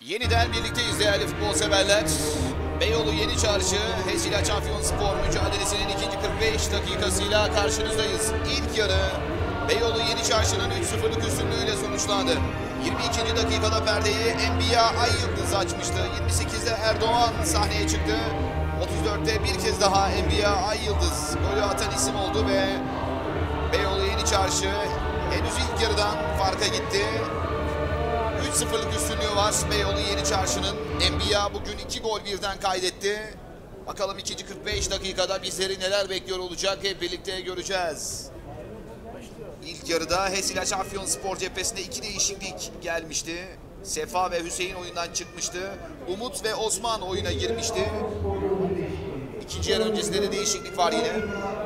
Speaker 1: Yeniden birlikteyiz değerli futbol severler. Beyoğlu Yeni Çarşı Hesilaç Afyonspor mücadelesinin ikinci 45 dakikasıyla karşınızdayız. İlk yarı Beyoğlu Yeni Çarşı'nın 3-0'lık üstünlüğüyle sonuçlandı. 22. dakikada perdeyi Enbiya Ay Yıldız açmıştı. 28'de Erdoğan sahneye çıktı. 34'te bir kez daha Enbiya Ay Yıldız golü atan isim oldu ve Beyoğlu Yeni Çarşı henüz ilk yarıdan farka gitti. 3-0'lık üstünlüğü var Beyoğlu Yeni Çarşı'nın. Enbiya bugün 2 gol birden kaydetti. Bakalım ikinci 45 dakikada bizleri neler bekliyor olacak hep birlikte göreceğiz. İlk yarıda Hesilaç Afyonspor cephesinde 2 değişiklik gelmişti. Sefa ve Hüseyin oyundan çıkmıştı. Umut ve Osman oyuna girmişti. İkinci yarı öncesinde de değişiklik var yine.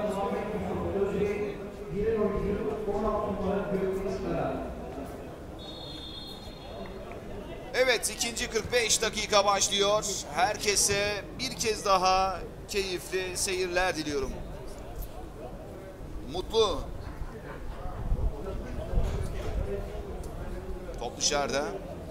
Speaker 1: Evet, ikinci 45 dakika başlıyor. Herkese bir kez daha keyifli seyirler diliyorum. Mutlu. Top dışarıda.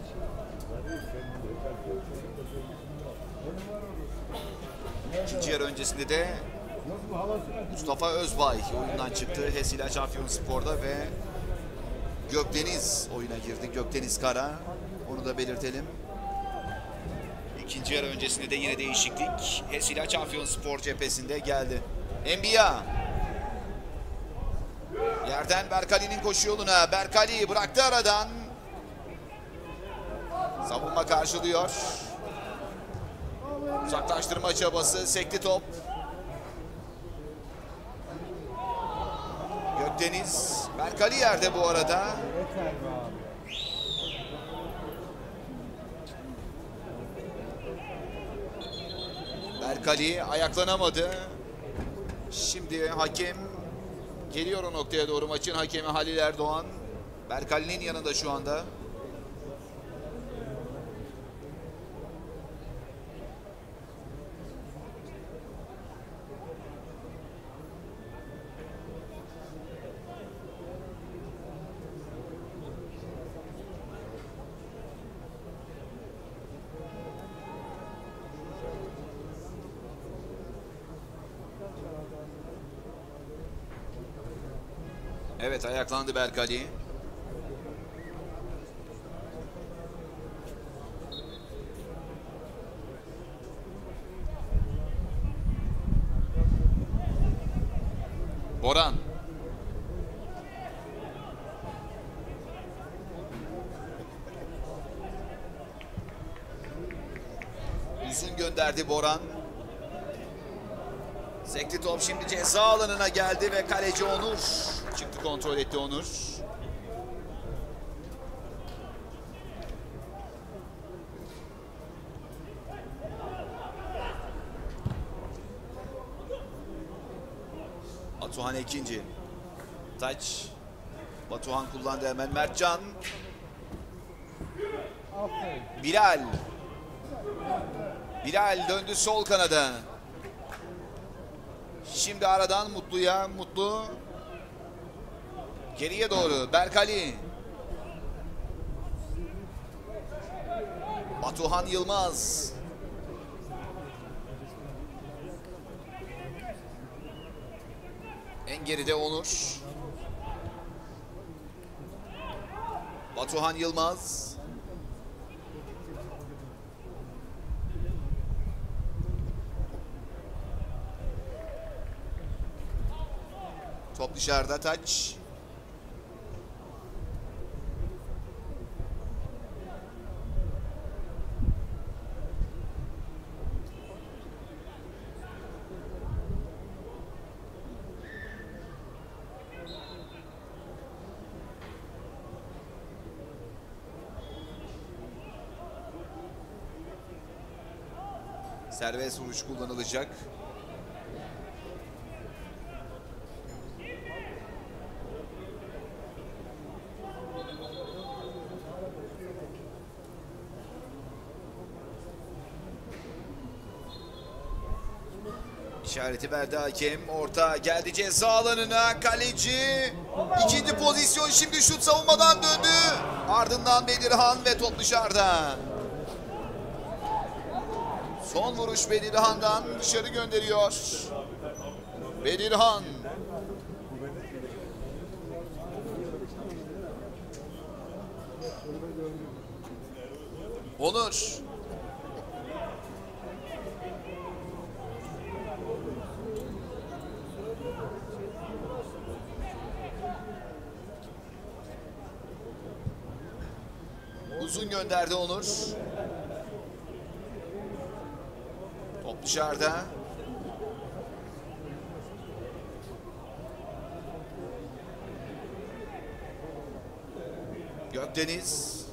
Speaker 1: İkinci yarı öncesinde de Mustafa Özbay oyundan çıktı Hesilaç Afyonspor'da ve Gökdeniz oyuna girdi. Gökdeniz Kara. Onu da belirtelim. İkinci yarı öncesinde de yine değişiklik Hesilaç Afyonspor cephesinde geldi. Enbiya. Yerden Berkali'nin koşu yoluna. Berkali bıraktı aradan. Savunma karşılıyor. Uzaklaştırma çabası. Sekti top. Gökdeniz. Berkali yerde bu arada. Berkali ayaklanamadı. Şimdi hakem geliyor o noktaya doğru. Maçın hakemi Halil Erdoğan. Berkali'nin yanında şu anda. Evet, ayaklandı Berkali. Boran. Uzun gönderdi Boran. Sekti top şimdi ceza alanına geldi ve kaleci Onur çıktı, kontrol etti Onur. Batuhan ikinci. Taç. Batuhan kullandı hemen. Mertcan. Bilal. Bilal döndü sol kanada. Şimdi aradan Mutlu'ya. Mutlu. Geriye doğru. Berkali. Batuhan Yılmaz. En geride Onur. Batuhan Yılmaz. Top dışarıda, taç. Serbest vuruş kullanılacak. İşareti verdi hakem. Orta geldi ceza alanına. Kaleci. İkinci pozisyon, şimdi şut savunmadan döndü. Ardından Bedirhan ve top dışarıda. Son vuruş Bedirhan'dan dışarı gönderiyor. Bedirhan. Onur. Uzun gönderdi Onur. Top dışarıda. Gökdeniz.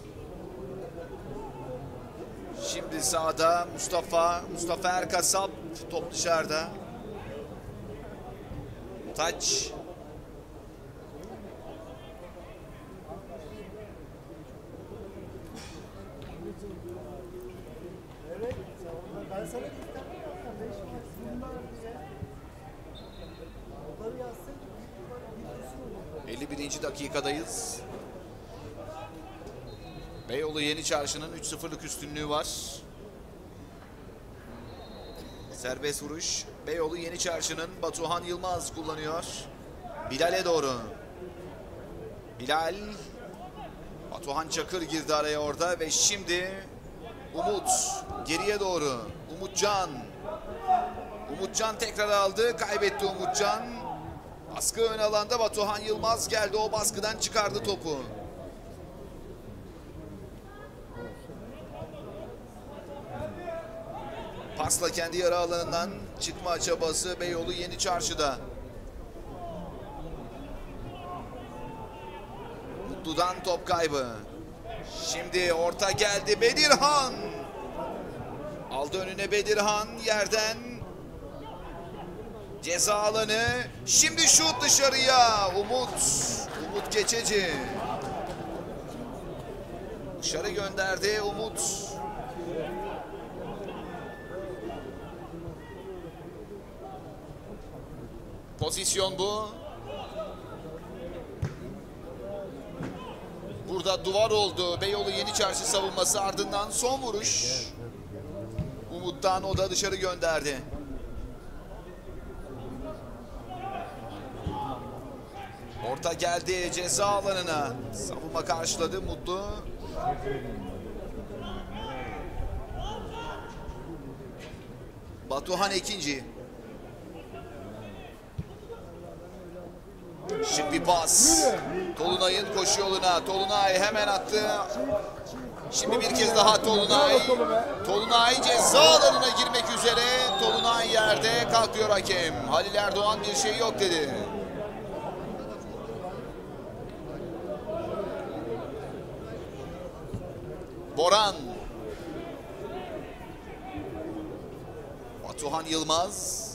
Speaker 1: Şimdi sağda Mustafa Erkasap. Top dışarıda. Taç.
Speaker 2: Ben sana
Speaker 1: 51. dakikadayız. Beyoğlu Yeni Çarşı'nın 3-0'lık üstünlüğü var. Serbest vuruş. Beyoğlu Yeni Çarşı'nın Batuhan Yılmaz kullanıyor. Bilal'e doğru. Bilal. Batuhan Çakır girdi araya orada ve şimdi Umut geriye doğru. Umutcan tekrar aldı. Kaybetti Umutcan. Baskı ön alanda Batuhan Yılmaz geldi. O baskıdan çıkardı topu. Pasla kendi yarı alanından çıkma çabası Beyoğlu Yeni Çarşı'da. Mutlu'dan top kaybı. Şimdi orta geldi Bedirhan. Aldı önüne Bedirhan yerden. Ceza alanı. Şimdi şut dışarıya. Umut Geçeci. Dışarı gönderdi Umut. Pozisyon bu. Burada duvar oldu. Beyoğlu Yeni Çarşı savunması, ardından son vuruş. Umut'tan, o da dışarı gönderdi. Orta geldi ceza alanına. Savunma karşıladı Mutlu. Batuhan ikinci. Şık bir pas. Tolunay'ın koşu yoluna. Tolunay hemen attı. Şimdi bir kez daha Tolunay. Tolunay ceza alanına girmek üzere. Tolunay yerde, kalkıyor hakem. Halil Erdoğan bir şey yok dedi. Boran. Batuhan Yılmaz.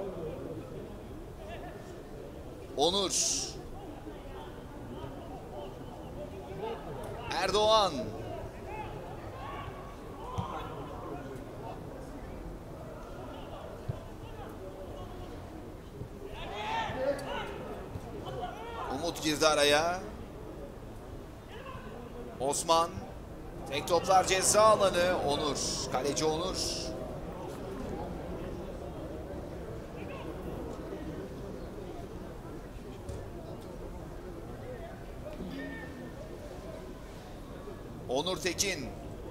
Speaker 1: Onur. Erdoğan. Umut girdi araya. Osman. Tek toplar ceza alanı. Onur. Kaleci Onur. Onur Tekin.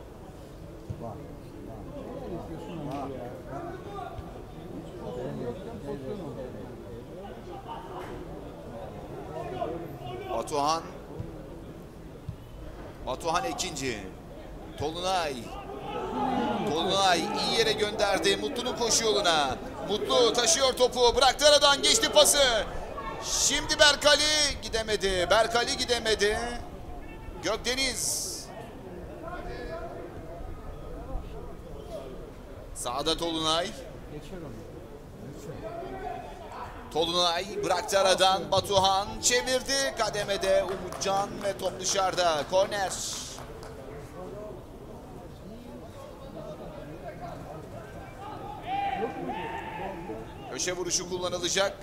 Speaker 1: Batuhan. Batuhan ikinci. Tolunay. Tolunay iyi yere gönderdi. Mutlu'nun koşu yoluna. Mutlu taşıyor topu. Bıraktı aradan, geçti pası. Şimdi Berkali gidemedi. Berkali gidemedi. Gökdeniz. Sağda Tolunay. Tolunay bıraktı aradan. Batuhan çevirdi. Kademede Umutcan ve top dışarıda. Korner. Köşe vuruşu kullanılacak.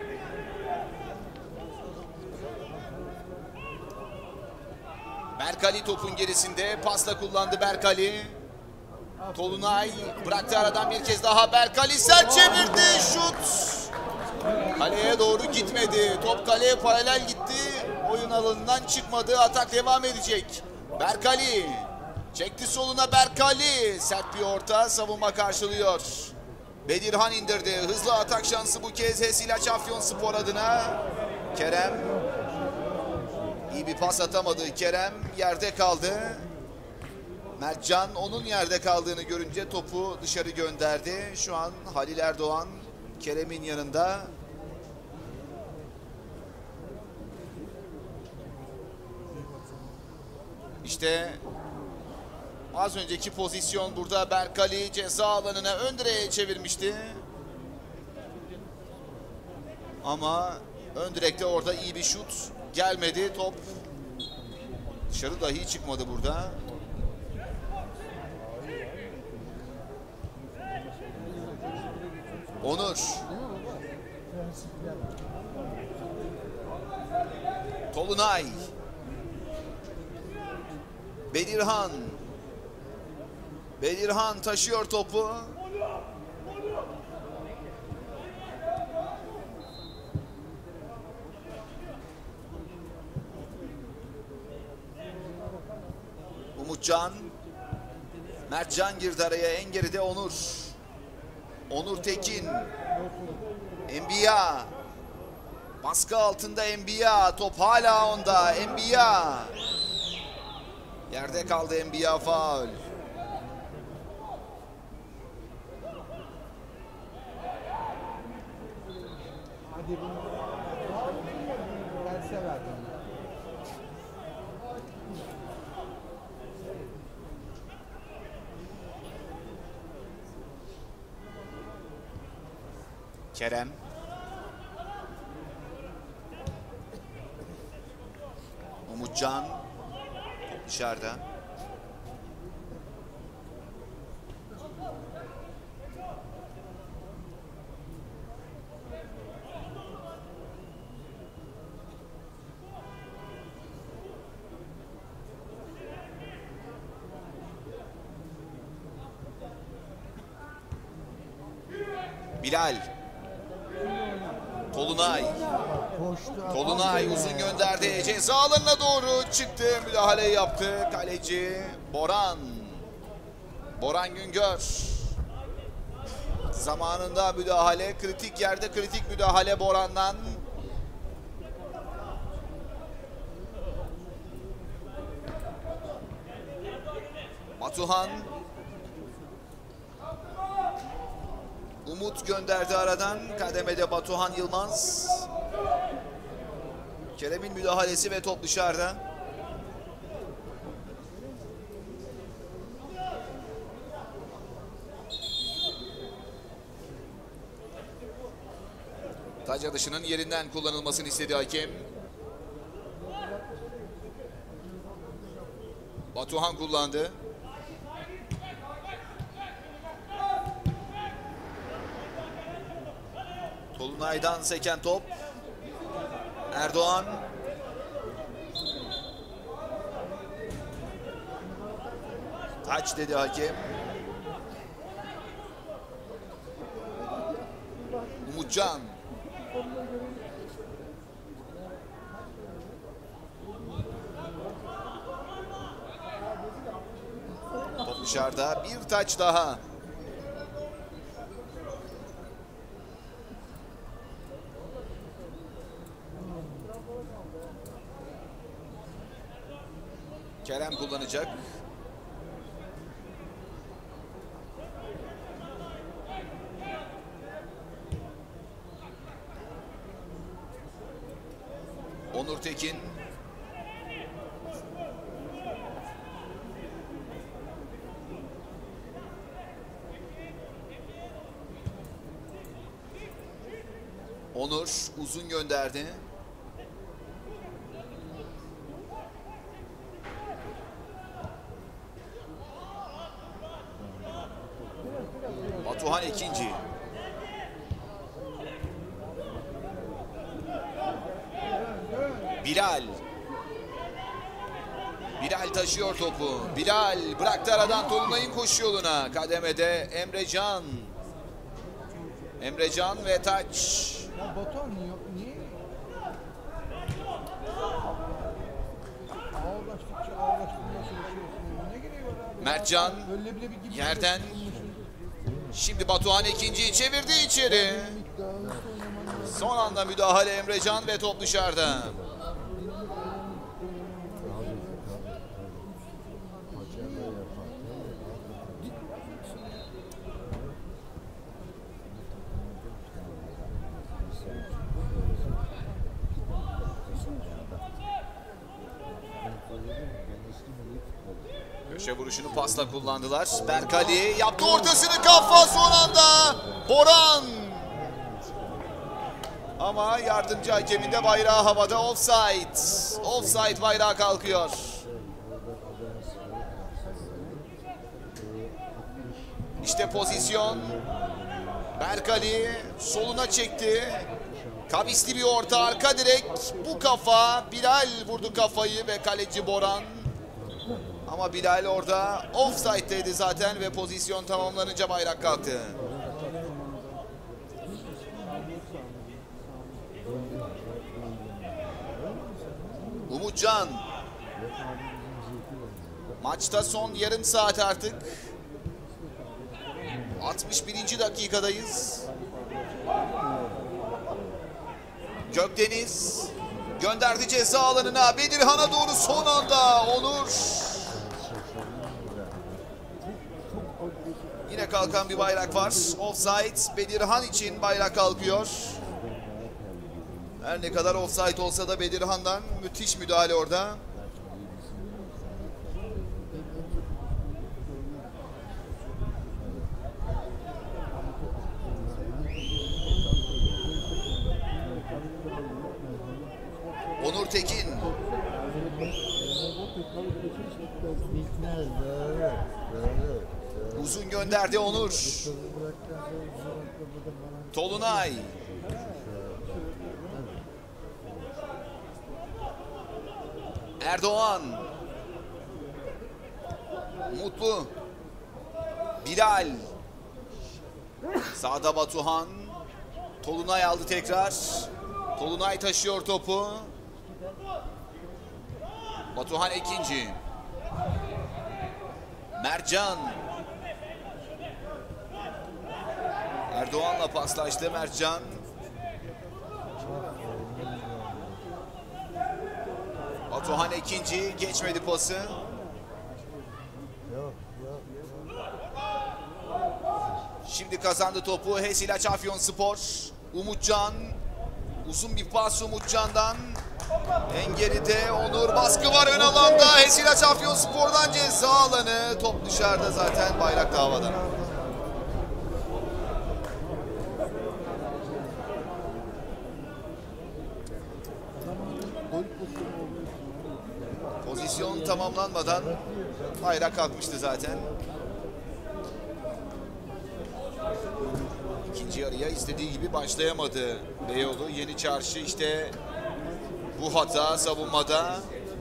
Speaker 1: Berkali. Berkali topun gerisinde. Pasla kullandı Berkali. Tolunay bıraktı aradan bir kez daha. Berkali sert çevirdi. Şut. Kaleye doğru gitmedi. Top kaleye paralel gitti. Oyun alanından çıkmadı. Atak devam edecek. Berkali. Çekti soluna Berkali. Sert bir orta. Savunma karşılıyor. Bedirhan indirdi. Hızlı atak şansı bu kez Hesilaç Afyonspor adına. Kerem. İyi bir pas atamadı. Kerem yerde kaldı. Mertcan onun yerde kaldığını görünce topu dışarı gönderdi. Şu an Halil Erdoğan Kerem'in yanında. İşte az önceki pozisyon burada. Berkali ceza alanına ön direğe çevirmişti. Ama ön direkte orada iyi bir şut gelmedi. Top dışarı dahi çıkmadı burada. Onur. Tolunay. Bedirhan. Bedirhan taşıyor topu. Umutcan. Mertcan girdi araya. En geride Onur. Onur Tekin. Enbiya. Baskı altında Enbiya. Top hala onda. Enbiya. Yerde kaldı Enbiya, faul.
Speaker 2: Hadi bunu ben severdim.
Speaker 1: Kerem. Umutcan. Top dışarıda. Bilal. Tolunay. Tolunay uzun gönderdi. Ceza alanına doğru çıktı. Müdahale yaptı kaleci Boran. Boran Güngör. Zamanında müdahale. Kritik yerde kritik müdahale Boran'dan. Batuhan. Umut gönderdi aradan. Kademede Batuhan Yılmaz. Kerem'in müdahalesi ve top dışarıda. Taç atışının yerinden kullanılmasını istedi hakem. Batuhan kullandı. Tolunay'dan seken top. Erdoğan. Taç dedi hakem. Umutcan. Top dışarıda. Bir taç daha. Kerem kullanacak. Onur Tekin. Onur uzun gönderdi. Batuhan ikinci. Bilal. Bilal taşıyor topu. Bilal bıraktı aradan Tolunay'ın koşu yoluna. Kademede Emrecan. Emrecan ve taç.
Speaker 2: Ya Batuhan niye? Ağırlaştıkça ne gereği var abi?
Speaker 1: Mertcan
Speaker 2: Böyle leblebi gibi
Speaker 1: yerden. Şimdi Batuhan ikinciyi çevirdi içeri. Son anda müdahale Emrecan ve top dışarıda. Köşe vuruşunu pasla kullandılar. Berkali yaptı ortasını, kafa son anda. Boran. Ama yardımcı hakemin de bayrağı havada, offside. Offside bayrağı kalkıyor. İşte pozisyon. Berkali soluna çekti. Kavisli bir orta, arka direk. Bu kafa, Bilal vurdu kafayı ve kaleci Boran. Ama Bilal orada offside'deydi zaten ve pozisyon tamamlanınca bayrak kalktı. Umutcan. Maçta son yarım saat artık. 61. dakikadayız. Gökdeniz gönderdi ceza alanına. Bedirhan'a doğru son anda Onur. Yine kalkan bir bayrak var. Offside. Bedirhan için bayrak kalkıyor. Her ne kadar offside olsa da Bedirhan'dan müthiş müdahale orada. Onur Tekin. Uzun gönderdi Onur. Tolunay. Erdoğan. Mutlu. Bilal. Sağda Batuhan. Tolunay aldı tekrar. Tolunay taşıyor topu. Batuhan ikinci. Mertcan. Erdoğan'la paslaştı Mertcan. Batuhan ikinci, geçmedi pası. Şimdi kazandı topu Hesilaç Afyonspor. Umutcan. Uzun bir pas Umutcan'dan. En geride Onur, baskı var ön alanda. Hesilaç Afyonspor'dan ceza alanı. Top dışarıda zaten, bayrak da havada. Pozisyon tamamlanmadan bayrak kalkmıştı zaten. İkinci yarıya istediği gibi başlayamadı Beyoğlu. Yeni Çarşı işte bu hata savunmada.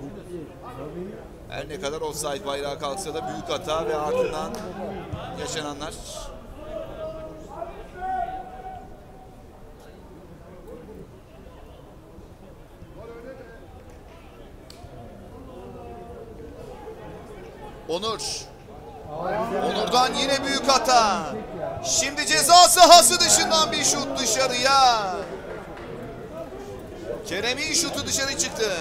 Speaker 1: Her ne kadar offside bayrağı kalksa da büyük hata ve ardından yaşananlar. Onur. Onur'dan yine büyük hata. Şimdi ceza sahası dışından bir şut dışarıya. Kerem'in şutu dışarı çıktı.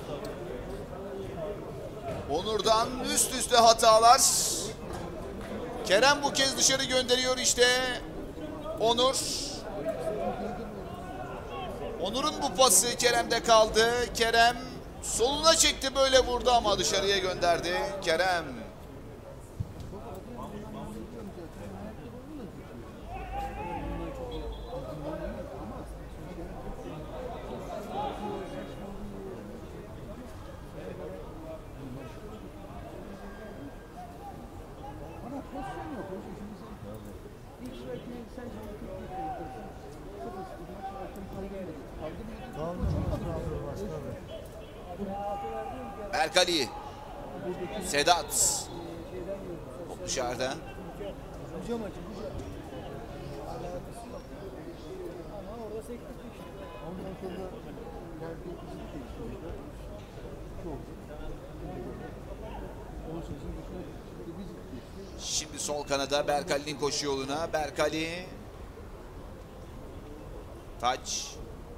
Speaker 1: Onur'dan üst üste hatalar. Kerem bu kez dışarı gönderiyor işte. Onur. Onur'un bu pası Kerem'de kaldı. Kerem soluna çekti, böyle vurdu ama dışarıya gönderdi Kerem. Berkali. Sedat. Top dışarıda.
Speaker 2: Buca maçı, buca. Alakası yok. Ama orada sektirdi işte. Ondan sonra geldi ikisi değiştirdi. Çok. 18'in dışına çıktı, biz gittik.
Speaker 1: Şimdi sol kanada Berkali'nin koşu yoluna. Berkali. Taç.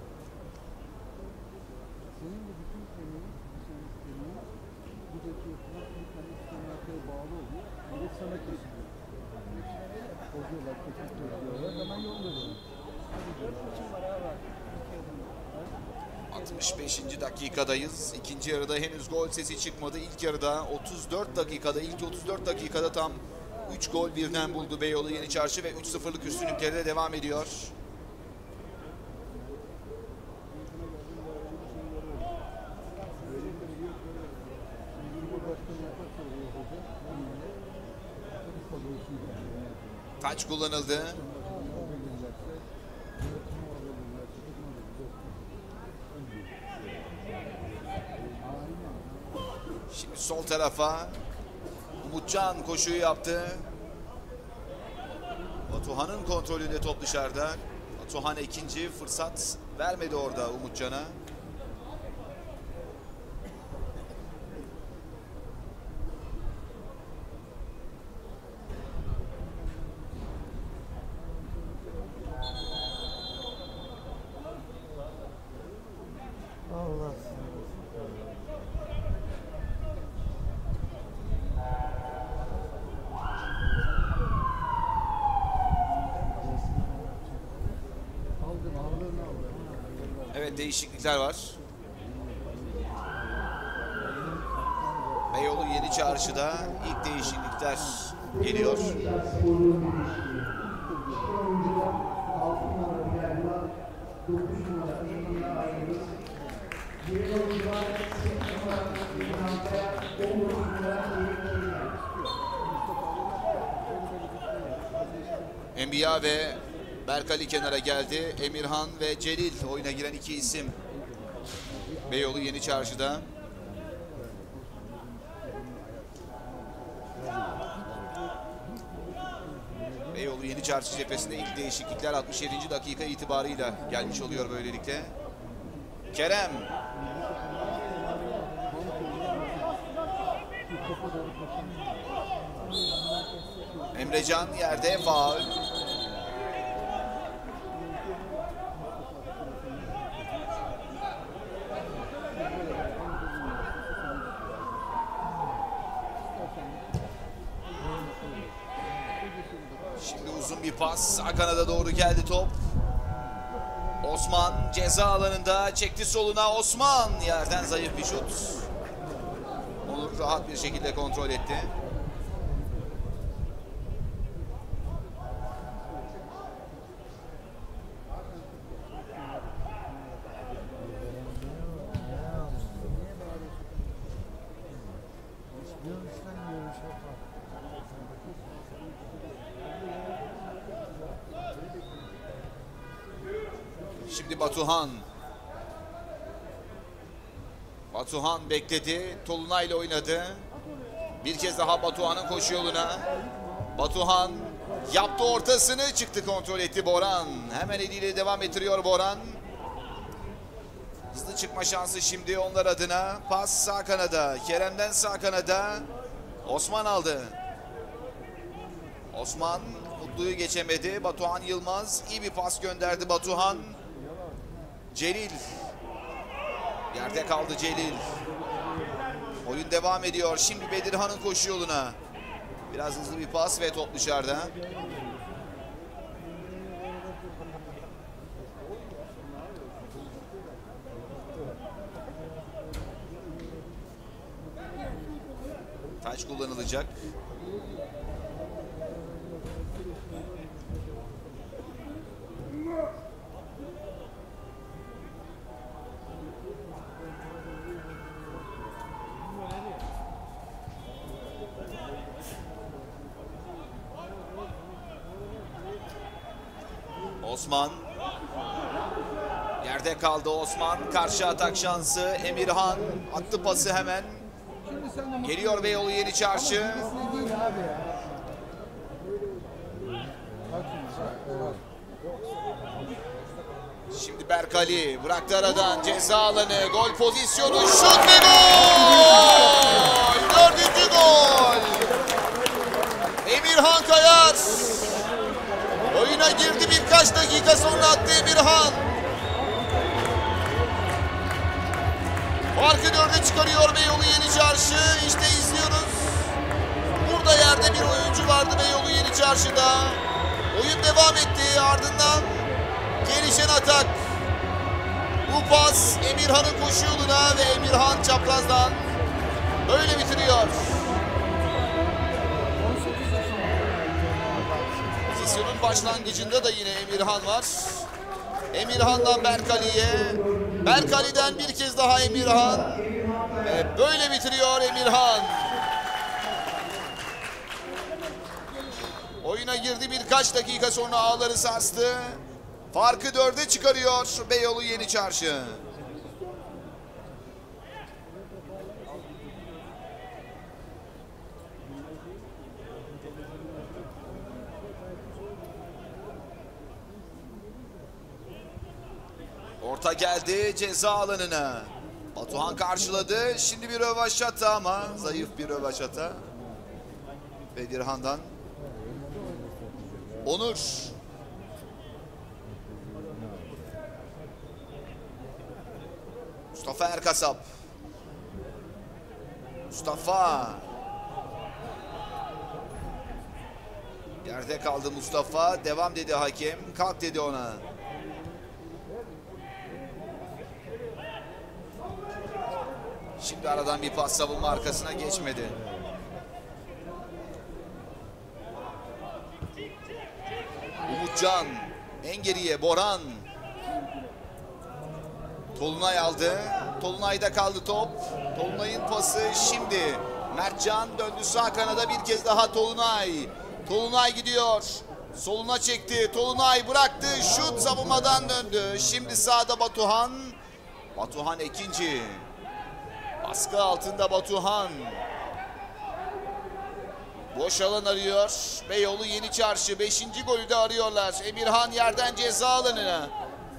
Speaker 2: Senin de bütün emeğin, senin emeğin buradaki yapılan bir tane sistematiğe bağlı oluyor. Millet sana kesiliyor. Bozuyorlar, teknik bozuyorlar. Hemen yol veriyorlar. 4 maçım var abi.
Speaker 1: 65. dakikadayız. İkinci yarıda henüz gol sesi çıkmadı. İlk yarıda 34 dakikada, ilk 34 dakikada tam 3 gol birden buldu Beyoğlu Yeniçarşı ve 3-0'lık üstünlükleri de devam ediyor. Taç kullanıldı. Şimdi sol tarafa Umutcan koşuyu yaptı. Batuhan'ın kontrolünde top dışarıda. Batuhan ikinci fırsat vermedi orada Umutcan'a.
Speaker 2: Allah.
Speaker 1: Evet, değişiklikler var. Beyoğlu Yeniçarşı'da ilk değişiklikler geliyor. Enbiya ve Berkali kenara geldi. Emirhan ve Celil oyuna giren iki isim. Beyoğlu Yeniçarşı'da. Beyoğlu Yeniçarşı cephesinde ilk değişiklikler 67. dakika itibarıyla gelmiş oluyor böylelikle. Kerem. Emrecan yerde, faul. Şimdi uzun bir pas. Sağ kanada doğru geldi top. Osman ceza alanında çekti soluna. Osman yerden zayıf bir şut. Onur rahat bir şekilde kontrol etti. Şimdi Batuhan. Batuhan bekledi. Tolunay ile oynadı. Bir kez daha Batuhan'ın koşu yoluna. Batuhan yaptı ortasını, çıktı, kontrol etti Boran. Hemen eliyle devam ettiriyor Boran. Hızlı çıkma şansı şimdi onlar adına. Pas sağ kanada. Kerem'den sağ kanada. Osman aldı. Osman Mutlu'yu geçemedi. Batuhan Yılmaz iyi bir pas gönderdi Batuhan. Celil. Yerde kaldı Celil. Oyun devam ediyor. Şimdi Bedirhan'ın koşu yoluna. Biraz hızlı bir pas ve top dışarıda. Taç kullanılacak. Osman. Yerde kaldı Osman. Karşı atak şansı. Emirhan attı pası hemen.
Speaker 2: Şimdi sen de mutlu
Speaker 1: Geliyor Beyoğlu Yeni Çarşı.
Speaker 2: mutlu değil abi ya. Bak şimdi bak.
Speaker 1: Şimdi Berkali bıraktı aradan ceza alanı, gol pozisyonu, şut ve gol! 4. gol! Emirhan Kayar oyuna girdi, birkaç dakika sonra attı Emirhan. Farkı 4'e çıkarıyor Beyoğlu Yeni Çarşı. İşte izliyoruz. Burada yerde bir oyuncu vardı Beyoğlu Yeni Çarşı'da. Oyun devam etti, ardından gelişen atak. Bu pas Emirhan'ın koşu yoluna ve Emirhan çaprazdan böyle bitiriyor. Pozisyonun başlangıcında da yine Emirhan var. Emirhan'dan Berkali'ye, Berkali'den bir kez daha Emirhan ve böyle bitiriyor Emirhan. Oyuna girdi, birkaç dakika sonra ağları sarstı. Farkı 4'e çıkarıyor Beyoğlu Yeni Çarşı. Orta geldi ceza alanına. Batuhan karşıladı. Şimdi bir rövaşata ama zayıf bir rövaşata. Bedirhan'dan. Onur. Mustafa Erkasap. Mustafa. Yerde kaldı Mustafa. Devam dedi hakem. Kalk dedi ona. Şimdi aradan bir pas, savunma arkasına geçmedi. Umutcan. En geriye Boran. Tolunay aldı. Tolunay'da kaldı top. Tolunay'ın pası şimdi. Mertcan döndü sağ kanada, bir kez daha Tolunay. Tolunay gidiyor. Soluna çekti. Tolunay bıraktı. Şut savunmadan döndü. Şimdi sağda Batuhan. Batuhan ikinci. Baskı altında Batuhan. Boş alan arıyor. Beyoğlu Yeni Çarşı 5. golü de arıyorlar. Emirhan yerden ceza alanına.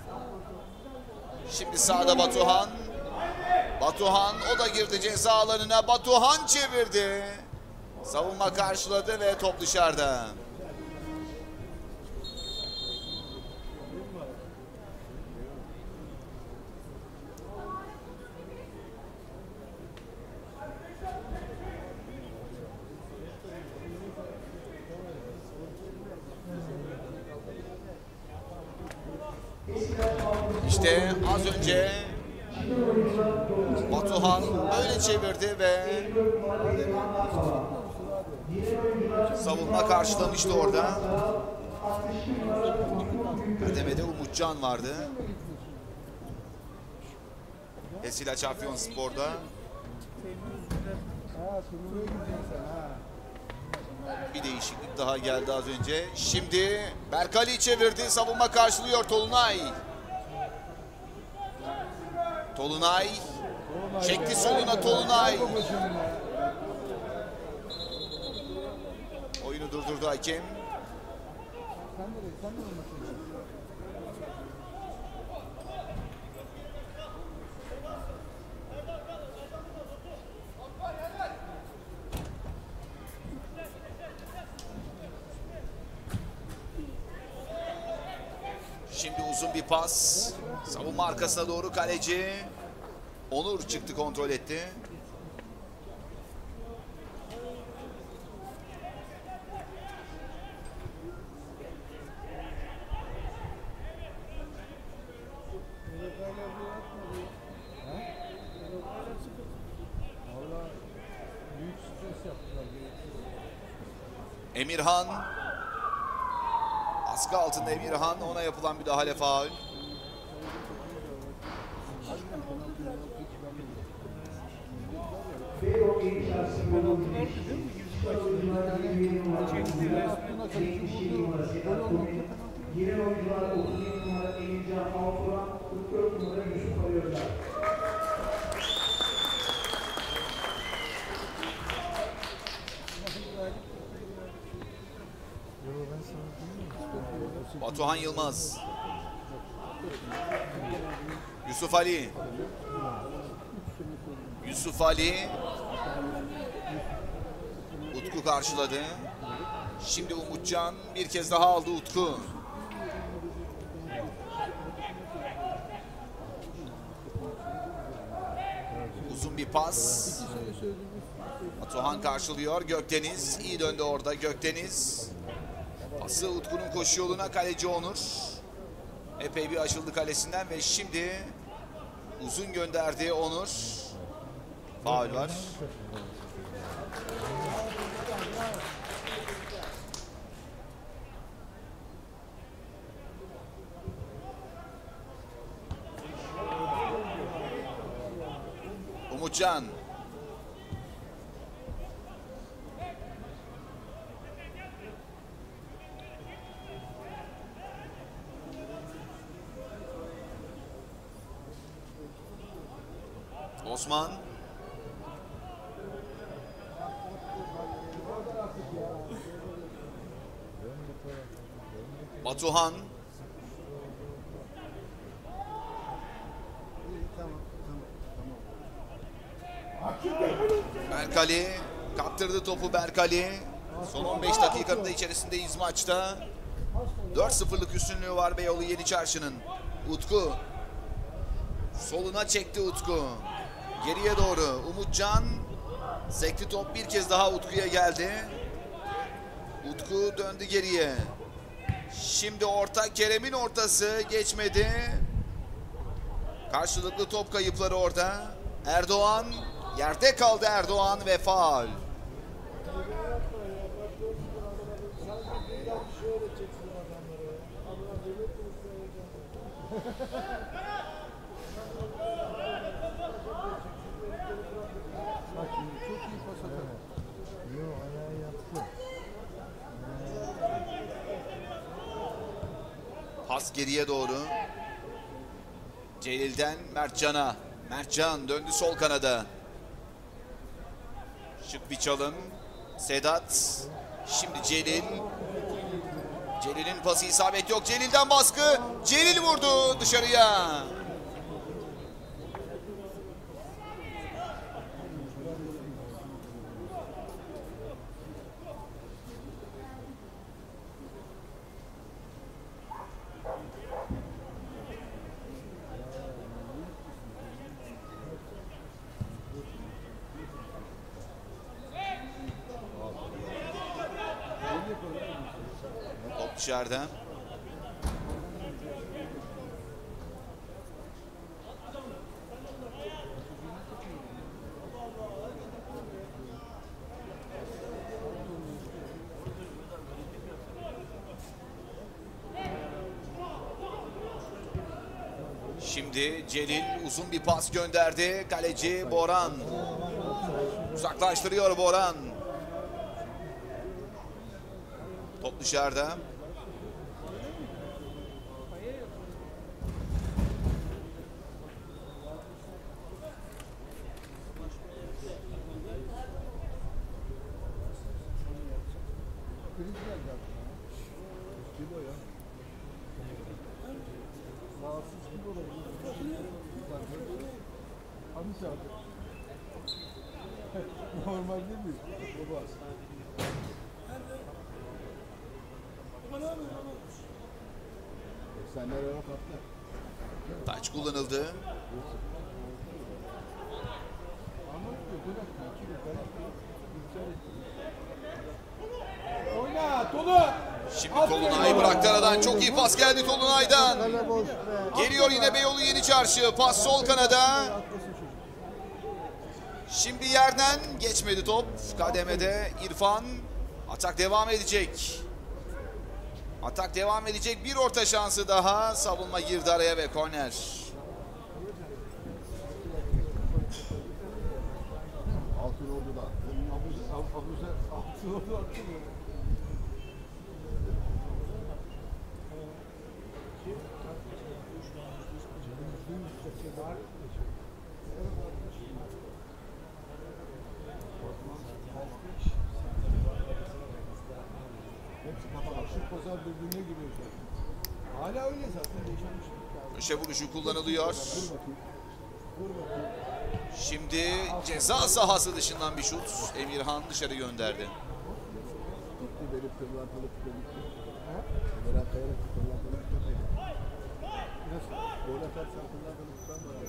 Speaker 1: Şimdi sağda Batuhan. Batuhan o da girdi ceza alanına. Batuhan çevirdi. Savunma karşıladı ve top dışarıda. İşte az önce Batuhan böyle çevirdi ve savunma karşılamıştı orada. Kademede Umutcan vardı. Hesilaç Afyonspor'da. Bir değişiklik daha geldi az önce. Şimdi Berkali çevirdi. Savunma karşılıyor Tolunay. Tolunay çekti soluna Tolunay. Oyunu durdurdu hakem. Şimdi uzun bir pas. Savunma arkasına doğru kaleci. Onur çıktı, kontrol etti. Emirhan. Baskı altında Emirhan. Ona yapılan müdahale faul.
Speaker 3: Giren oyuncular 37 numara Emircan Alturan, 44 numara Yusuf Arıyorlar.
Speaker 1: Batuhan Yılmaz. Yusuf Ali. Yusuf Ali. Utku karşıladı. Şimdi Umutcan bir kez daha aldı Utku. Uzun bir pas. Batuhan karşılıyor. Gökdeniz iyi döndü orada. Gökdeniz. Pası Utku'nun koşu yoluna, kaleci Onur. Epey bir açıldı kalesinden ve şimdi uzun gönderdi Onur. Faul var. Umutcan. Osman. Batuhan. Berkali kaptırdı topu Berkali. Son 15 dakikanın da içerisindeyiz maçta. 4-0'lık üstünlüğü var Beyoğlu Yeni Çarşı'nın. Utku. Soluna çekti Utku. Geriye doğru Umutcan. Sekti top bir kez daha Utku'ya geldi. Utku döndü geriye. Şimdi orta, Kerem'in ortası geçmedi. Karşılıklı top kayıpları orada. Erdoğan, yerde kaldı Erdoğan ve faul.
Speaker 2: Bak şimdi çok iyi pas atar. Yok, ayağı yattı.
Speaker 1: Pas geriye doğru. Celil'den Mertcan'a. Mertcan döndü sol kanada. Şık bir çalım. Sedat. Şimdi Celil. Celil'in pası isabet yok. Celil'den baskı. Celil vurdu dışarıya. Top dışarıda. Şimdi Celil uzun bir pas gönderdi. Kaleci Boran. Uzaklaştırıyor Boran. Top dışarıda.
Speaker 2: Kriz geldi aklına. Kim o ya? Rahatsız gibi olabilir. Hani çağırdı? Normal değil mi? Baba. Sen nereye bak atla?
Speaker 1: Taç kullanıldı.
Speaker 2: Ama yapacak mı? Oyna Tolu!
Speaker 1: Şimdi Tolunay bıraktı aradan. Çok iyi pas geldi Tolunay'dan. Geliyor yine Beyoğlu Yeni Çarşı. Pas sol kanada. Şimdi yerden geçmedi top. Kademede İrfan. Atak devam edecek. Atak devam edecek. Bir orta şansı daha. Savunma girdi araya ve korner.
Speaker 2: Altın oldu da. Abuzer altın oldu attı mı? Şu pazar birbirine giriyor zaten. Hala öyle zaten yaşamıştık.
Speaker 1: Köşe vuruşu kullanılıyor.
Speaker 2: Vur bakayım. Vur bakayım.
Speaker 1: Şimdi ceza sahası dışından bir şut. Emirhan dışarı gönderdi.
Speaker 2: Gitti benim pırlantalı gitti. Berat Kayarak pırlantalı gitti. Nasıl? Gol atarsan pırlantalı tutan var.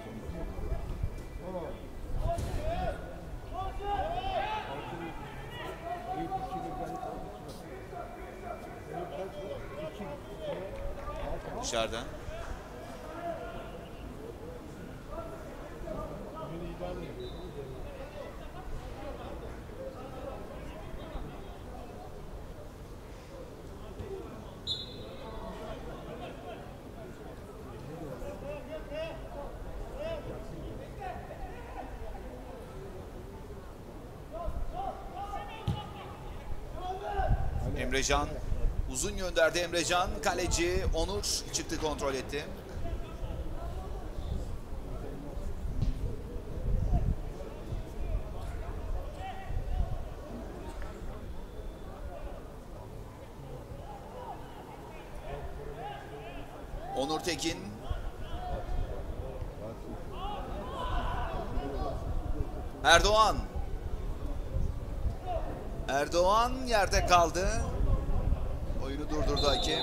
Speaker 1: Dışarıdan. Emrecan uzun gönderdi. Emrecan kaleci Onur çıktı, kontrol etti. Onur Tekin. Erdoğan. Erdoğan yerde kaldı. Oyunu durdurdu hakem.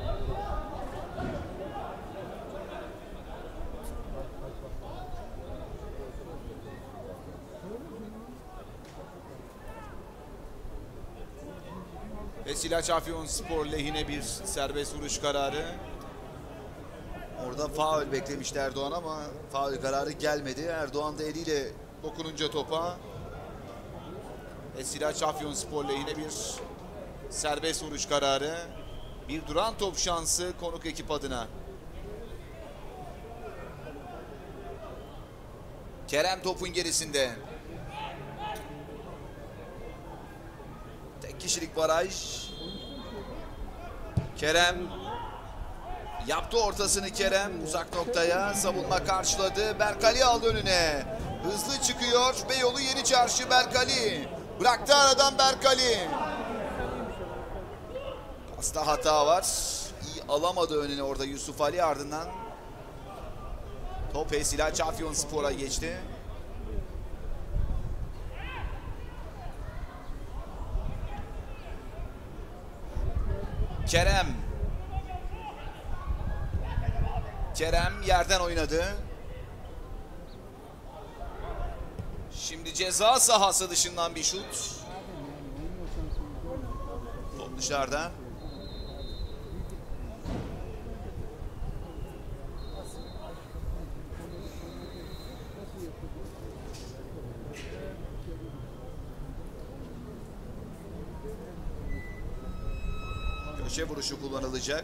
Speaker 1: Vesile Afyonspor lehine bir serbest vuruş kararı. Orada faul beklemişti Erdoğan ama faul kararı gelmedi. Erdoğan da eliyle dokununca topa. Vesile Afyonspor lehine bir serbest vuruş kararı. Bir duran top şansı konuk ekip adına. Kerem topun gerisinde. Tek kişilik baraj. Kerem yaptı ortasını. Kerem uzak noktaya, savunma karşıladı. Berkali aldı önüne. Hızlı çıkıyor Beyoğlu Yeni Çarşı. Berkali bıraktı aradan. Berkali. Pasta hata var. İyi alamadı önüne orada Yusuf Ali, ardından top Vesile Afyonspor'a geçti. Kerem. Kerem yerden oynadı. Şimdi ceza sahası dışından bir şut. Top dışarıda. Köşe vuruşu kullanılacak.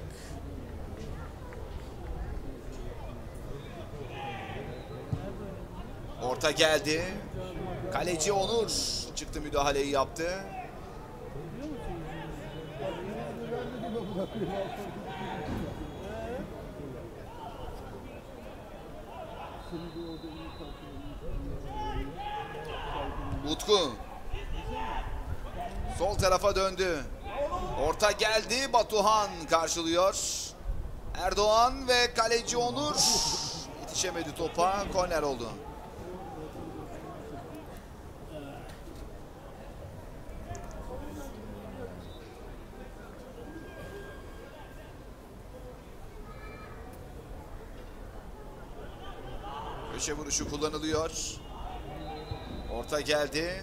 Speaker 1: Orta geldi. Kaleci Onur çıktı, müdahaleyi yaptı. Utku sol tarafa döndü. Orta geldi. Batuhan karşılıyor. Erdoğan ve kaleci Onur yetişemedi topa. Korner oldu. Köşe vuruşu kullanılıyor. Orta geldi.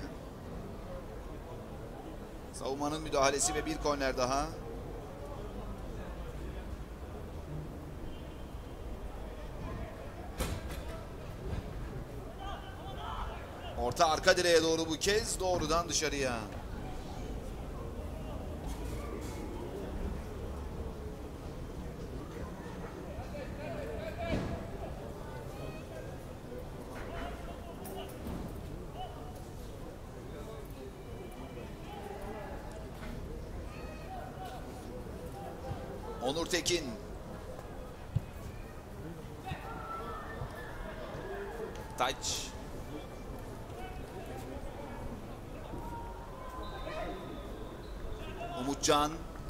Speaker 1: Savunmanın müdahalesi ve bir korner daha. Orta arka direğe doğru bu kez, doğrudan dışarıya. Onur Tekin. Taç. Umutcan.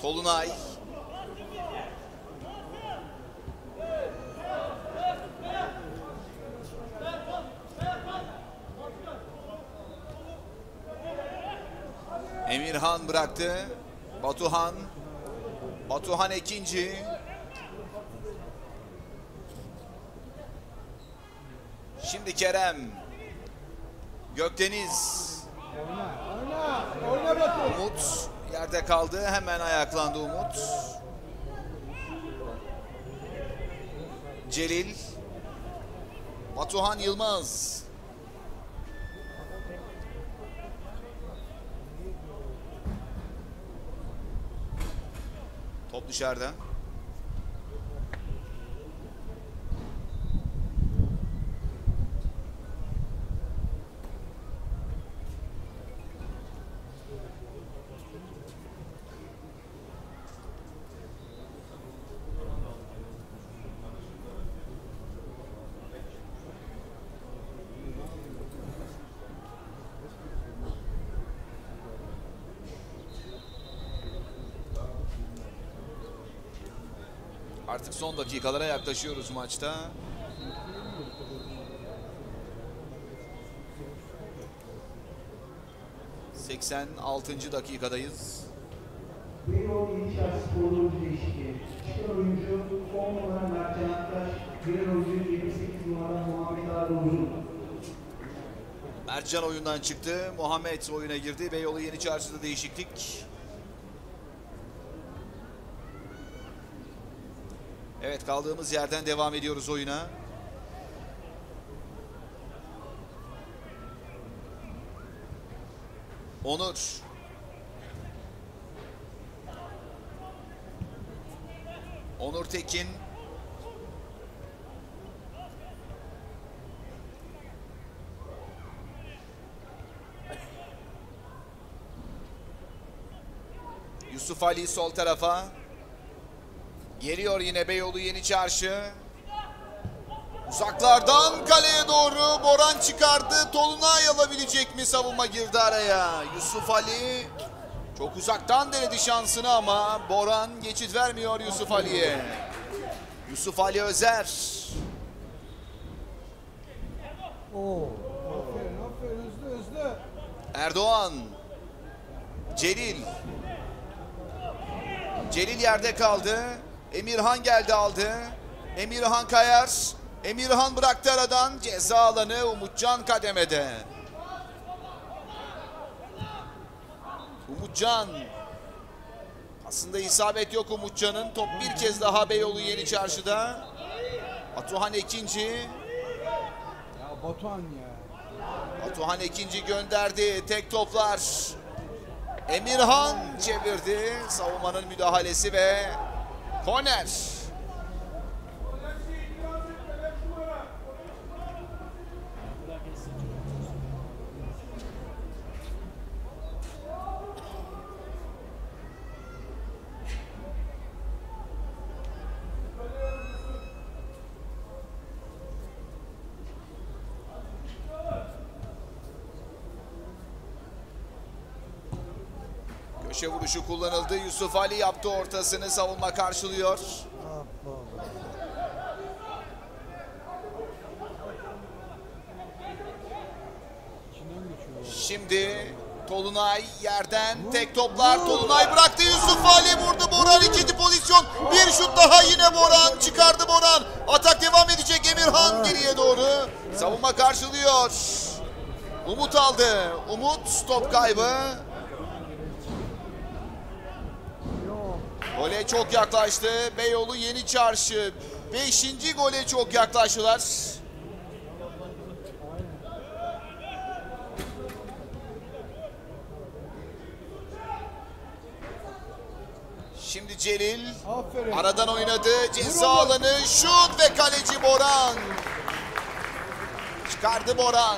Speaker 1: Tolunay. Emirhan bıraktı. Batuhan. Batuhan ikinci. Şimdi Kerem. Gökdeniz.
Speaker 2: Oyna Batu.
Speaker 1: Umut yerde kaldı. Hemen ayaklandı Umut. Celil. Batuhan Yılmaz. Top dışarıda. Artık son dakikalara yaklaşıyoruz maçta. ...86. dakikadayız.
Speaker 3: Beyoğlu Yeni Çarşı Spor oyuncu değişikliği. Çıkan oyuncu 10 numara Mertcan Aktaş, giren oyuncu 28 numara Muhammed Aruzun.
Speaker 1: Mertcan oyundan çıktı. Muhammed oyuna girdi. Beyoğlu Yeni Çarşı'da değişiklik. Evet, kaldığımız yerden devam ediyoruz oyuna. Onur. Onur Tekin. Yusuf Ali sol tarafa. Geliyor yine Beyoğlu Yeni Çarşı. Uzaklardan kaleye doğru Boran çıkardı. Tolunay alabilecek mi? Savunma girdi araya. Yusuf Ali çok uzaktan denedi şansını ama Boran geçit vermiyor Yusuf Ali'ye. Yusuf Ali Özer.
Speaker 2: Aferin hızlı.
Speaker 1: Erdoğan. Celil. Celil yerde kaldı. Emirhan geldi aldı. Emirhan kayar. Emirhan bıraktı aradan. Ceza alanı Umutcan kademede. Umutcan. Aslında isabet yok Umutcan'ın. Top bir kez daha Beyoğlu Yeni Çarşı'da. Batuhan ikinci.
Speaker 2: Ya Batuhan ya.
Speaker 1: Batuhan ikinci gönderdi. Tek toplar. Emirhan çevirdi. Savunmanın müdahalesi ve korner. Köşe vuruşu kullanıldı. Yusuf Ali yaptı ortasını. Savunma karşılıyor. Şimdi Tolunay yerden tek toplar. Tolunay bıraktı. Yusuf Ali vurdu. Boran ikinci pozisyon. Bir şut daha yine Boran. Çıkardı Boran. Atak devam edecek. Emirhan geriye doğru. Savunma karşılıyor. Umut aldı. Umut top kaybı. Gole çok yaklaştı. Beyoğlu Yeni Çarşı 5. gole çok yaklaştılar. Şimdi Celil aradan oynadı. Ceza alanı, şut ve kaleci Boran. Çıkardı Boran.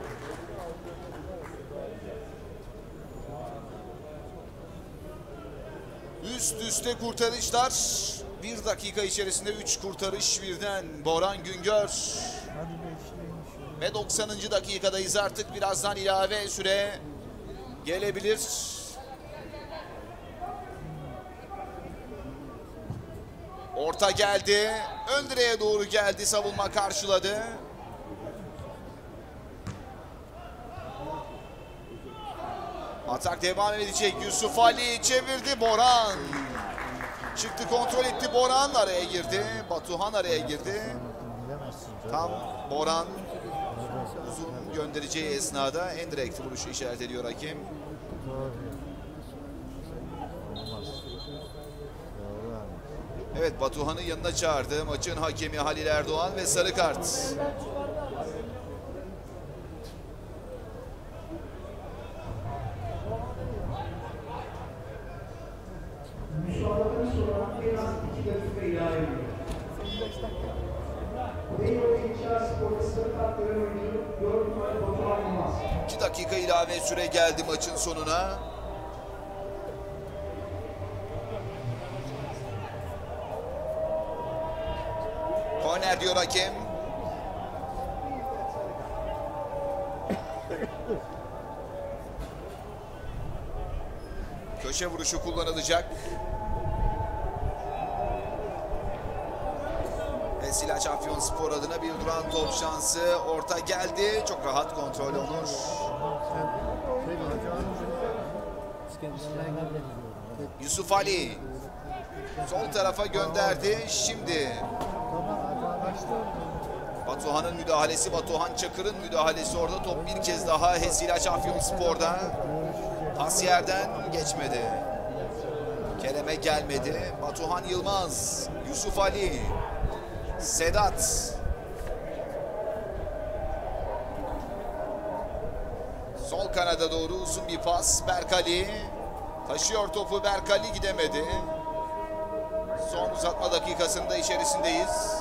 Speaker 1: Üst üste kurtarışlar. Bir dakika içerisinde 3 kurtarış birden. Boran Güngör. Ve 90. dakikadayız artık. Birazdan ilave süre gelebilir. Orta geldi. Ön direğe doğru geldi. Savunma karşıladı. Atak devam edecek. Yusuf Ali çevirdi. Boran. Çıktı, kontrol etti. Boran araya girdi. Batuhan araya girdi. Tam Boran uzun göndereceği esnada en direkt vuruşu işaret ediyor hakem. Evet, Batuhan'ı yanına çağırdı. Maçın hakemi Halil Erdoğan ve sarı kart.
Speaker 3: Müsaaden sonra en az 2 dakika ilave ediyor. Beyoğlu İnşaat Spor'da sarı kart gören oyuncu 4 numara Batuhan Yılmaz.
Speaker 1: 2 dakika ilave süre geldi maçın sonuna. Korner diyor hakem. Köşe vuruşu kullanılacak. Hesilaç Afyonspor adına bir duran top şansı. Orta geldi. Çok rahat kontrol Onur. Yusuf Ali sol tarafa gönderdi. Şimdi Batuhan'ın müdahalesi, Batuhan Çakır'ın müdahalesi orada. Top bir kez daha Hesilaç Afyonspor'da. Pas yerden geçmedi. Kerem'e gelmedi. Batuhan Yılmaz, Yusuf Ali, Sedat. Sol kanada doğru uzun bir pas. Berkali taşıyor topu. Berkali gidemedi. Son uzatma dakikasında içerisindeyiz.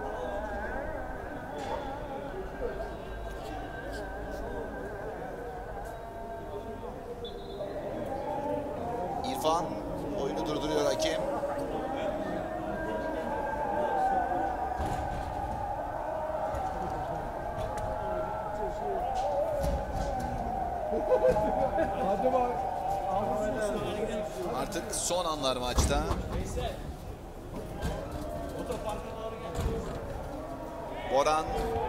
Speaker 1: İrfan oyunu durduruyor hakem. Artık son anlar maçta. Boran.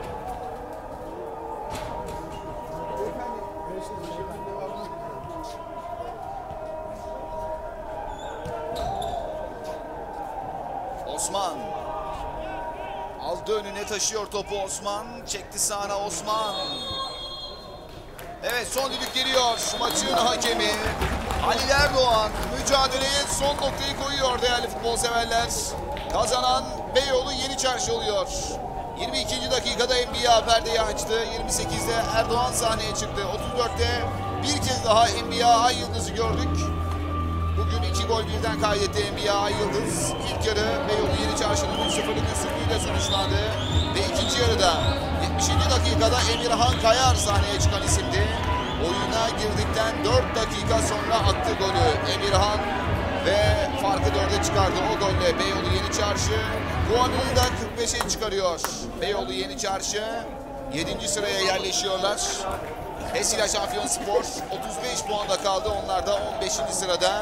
Speaker 1: Osman. Aldı, önüne taşıyor topu Osman. Çekti sağına Osman. Evet, son düdük geliyor. Maçın hakemi Halil Erdoğan mücadeleye son noktayı koyuyor değerli futbol severler. Kazanan Beyoğlu Yeniçarşı oluyor. 22. dakikada NBA perdeyi açtı. 28'de Erdoğan sahneye çıktı. 34'te bir kez daha NBA Ay Yıldız'ı gördük. Bugün 2 gol birden kaydetti NBA Ay Yıldız. İlk yarı Beyoğlu Yeniçarşı'nın 3-0'lık üstünlüğüyle sonuçlandı. Ve ikinci yarıda 70. dakikada Emirhan Kayar sahneye çıkan isimdi. Oyuna girdikten 4 dakika sonra attı golü Emirhan ve farkı 4'e çıkardı. O golle Beyoğlu Yeniçarşı puanını da 45'e çıkarıyor. Beyoğlu Yeniçarşı 7. sıraya yerleşiyorlar. Hesilaç Afyonspor 35 puanda kaldı. Onlar da 15. sırada.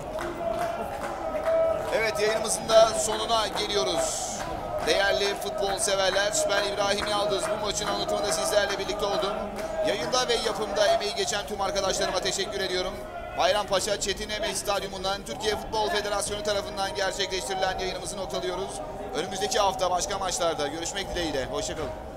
Speaker 1: Evet, yayınımızın da sonuna geliyoruz. Değerli futbol severler, ben İbrahim Yaldız. Bu maçın anlatımında sizlerle birlikte oldum. Yayında ve yapımda emeği geçen tüm arkadaşlarıma teşekkür ediyorum. Bayrampaşa Çetin Emeh Stadyumundan Türkiye Futbol Federasyonu tarafından gerçekleştirilen yayınımızı noktalıyoruz. Önümüzdeki hafta başka maçlarda görüşmek dileğiyle. Hoşçakalın.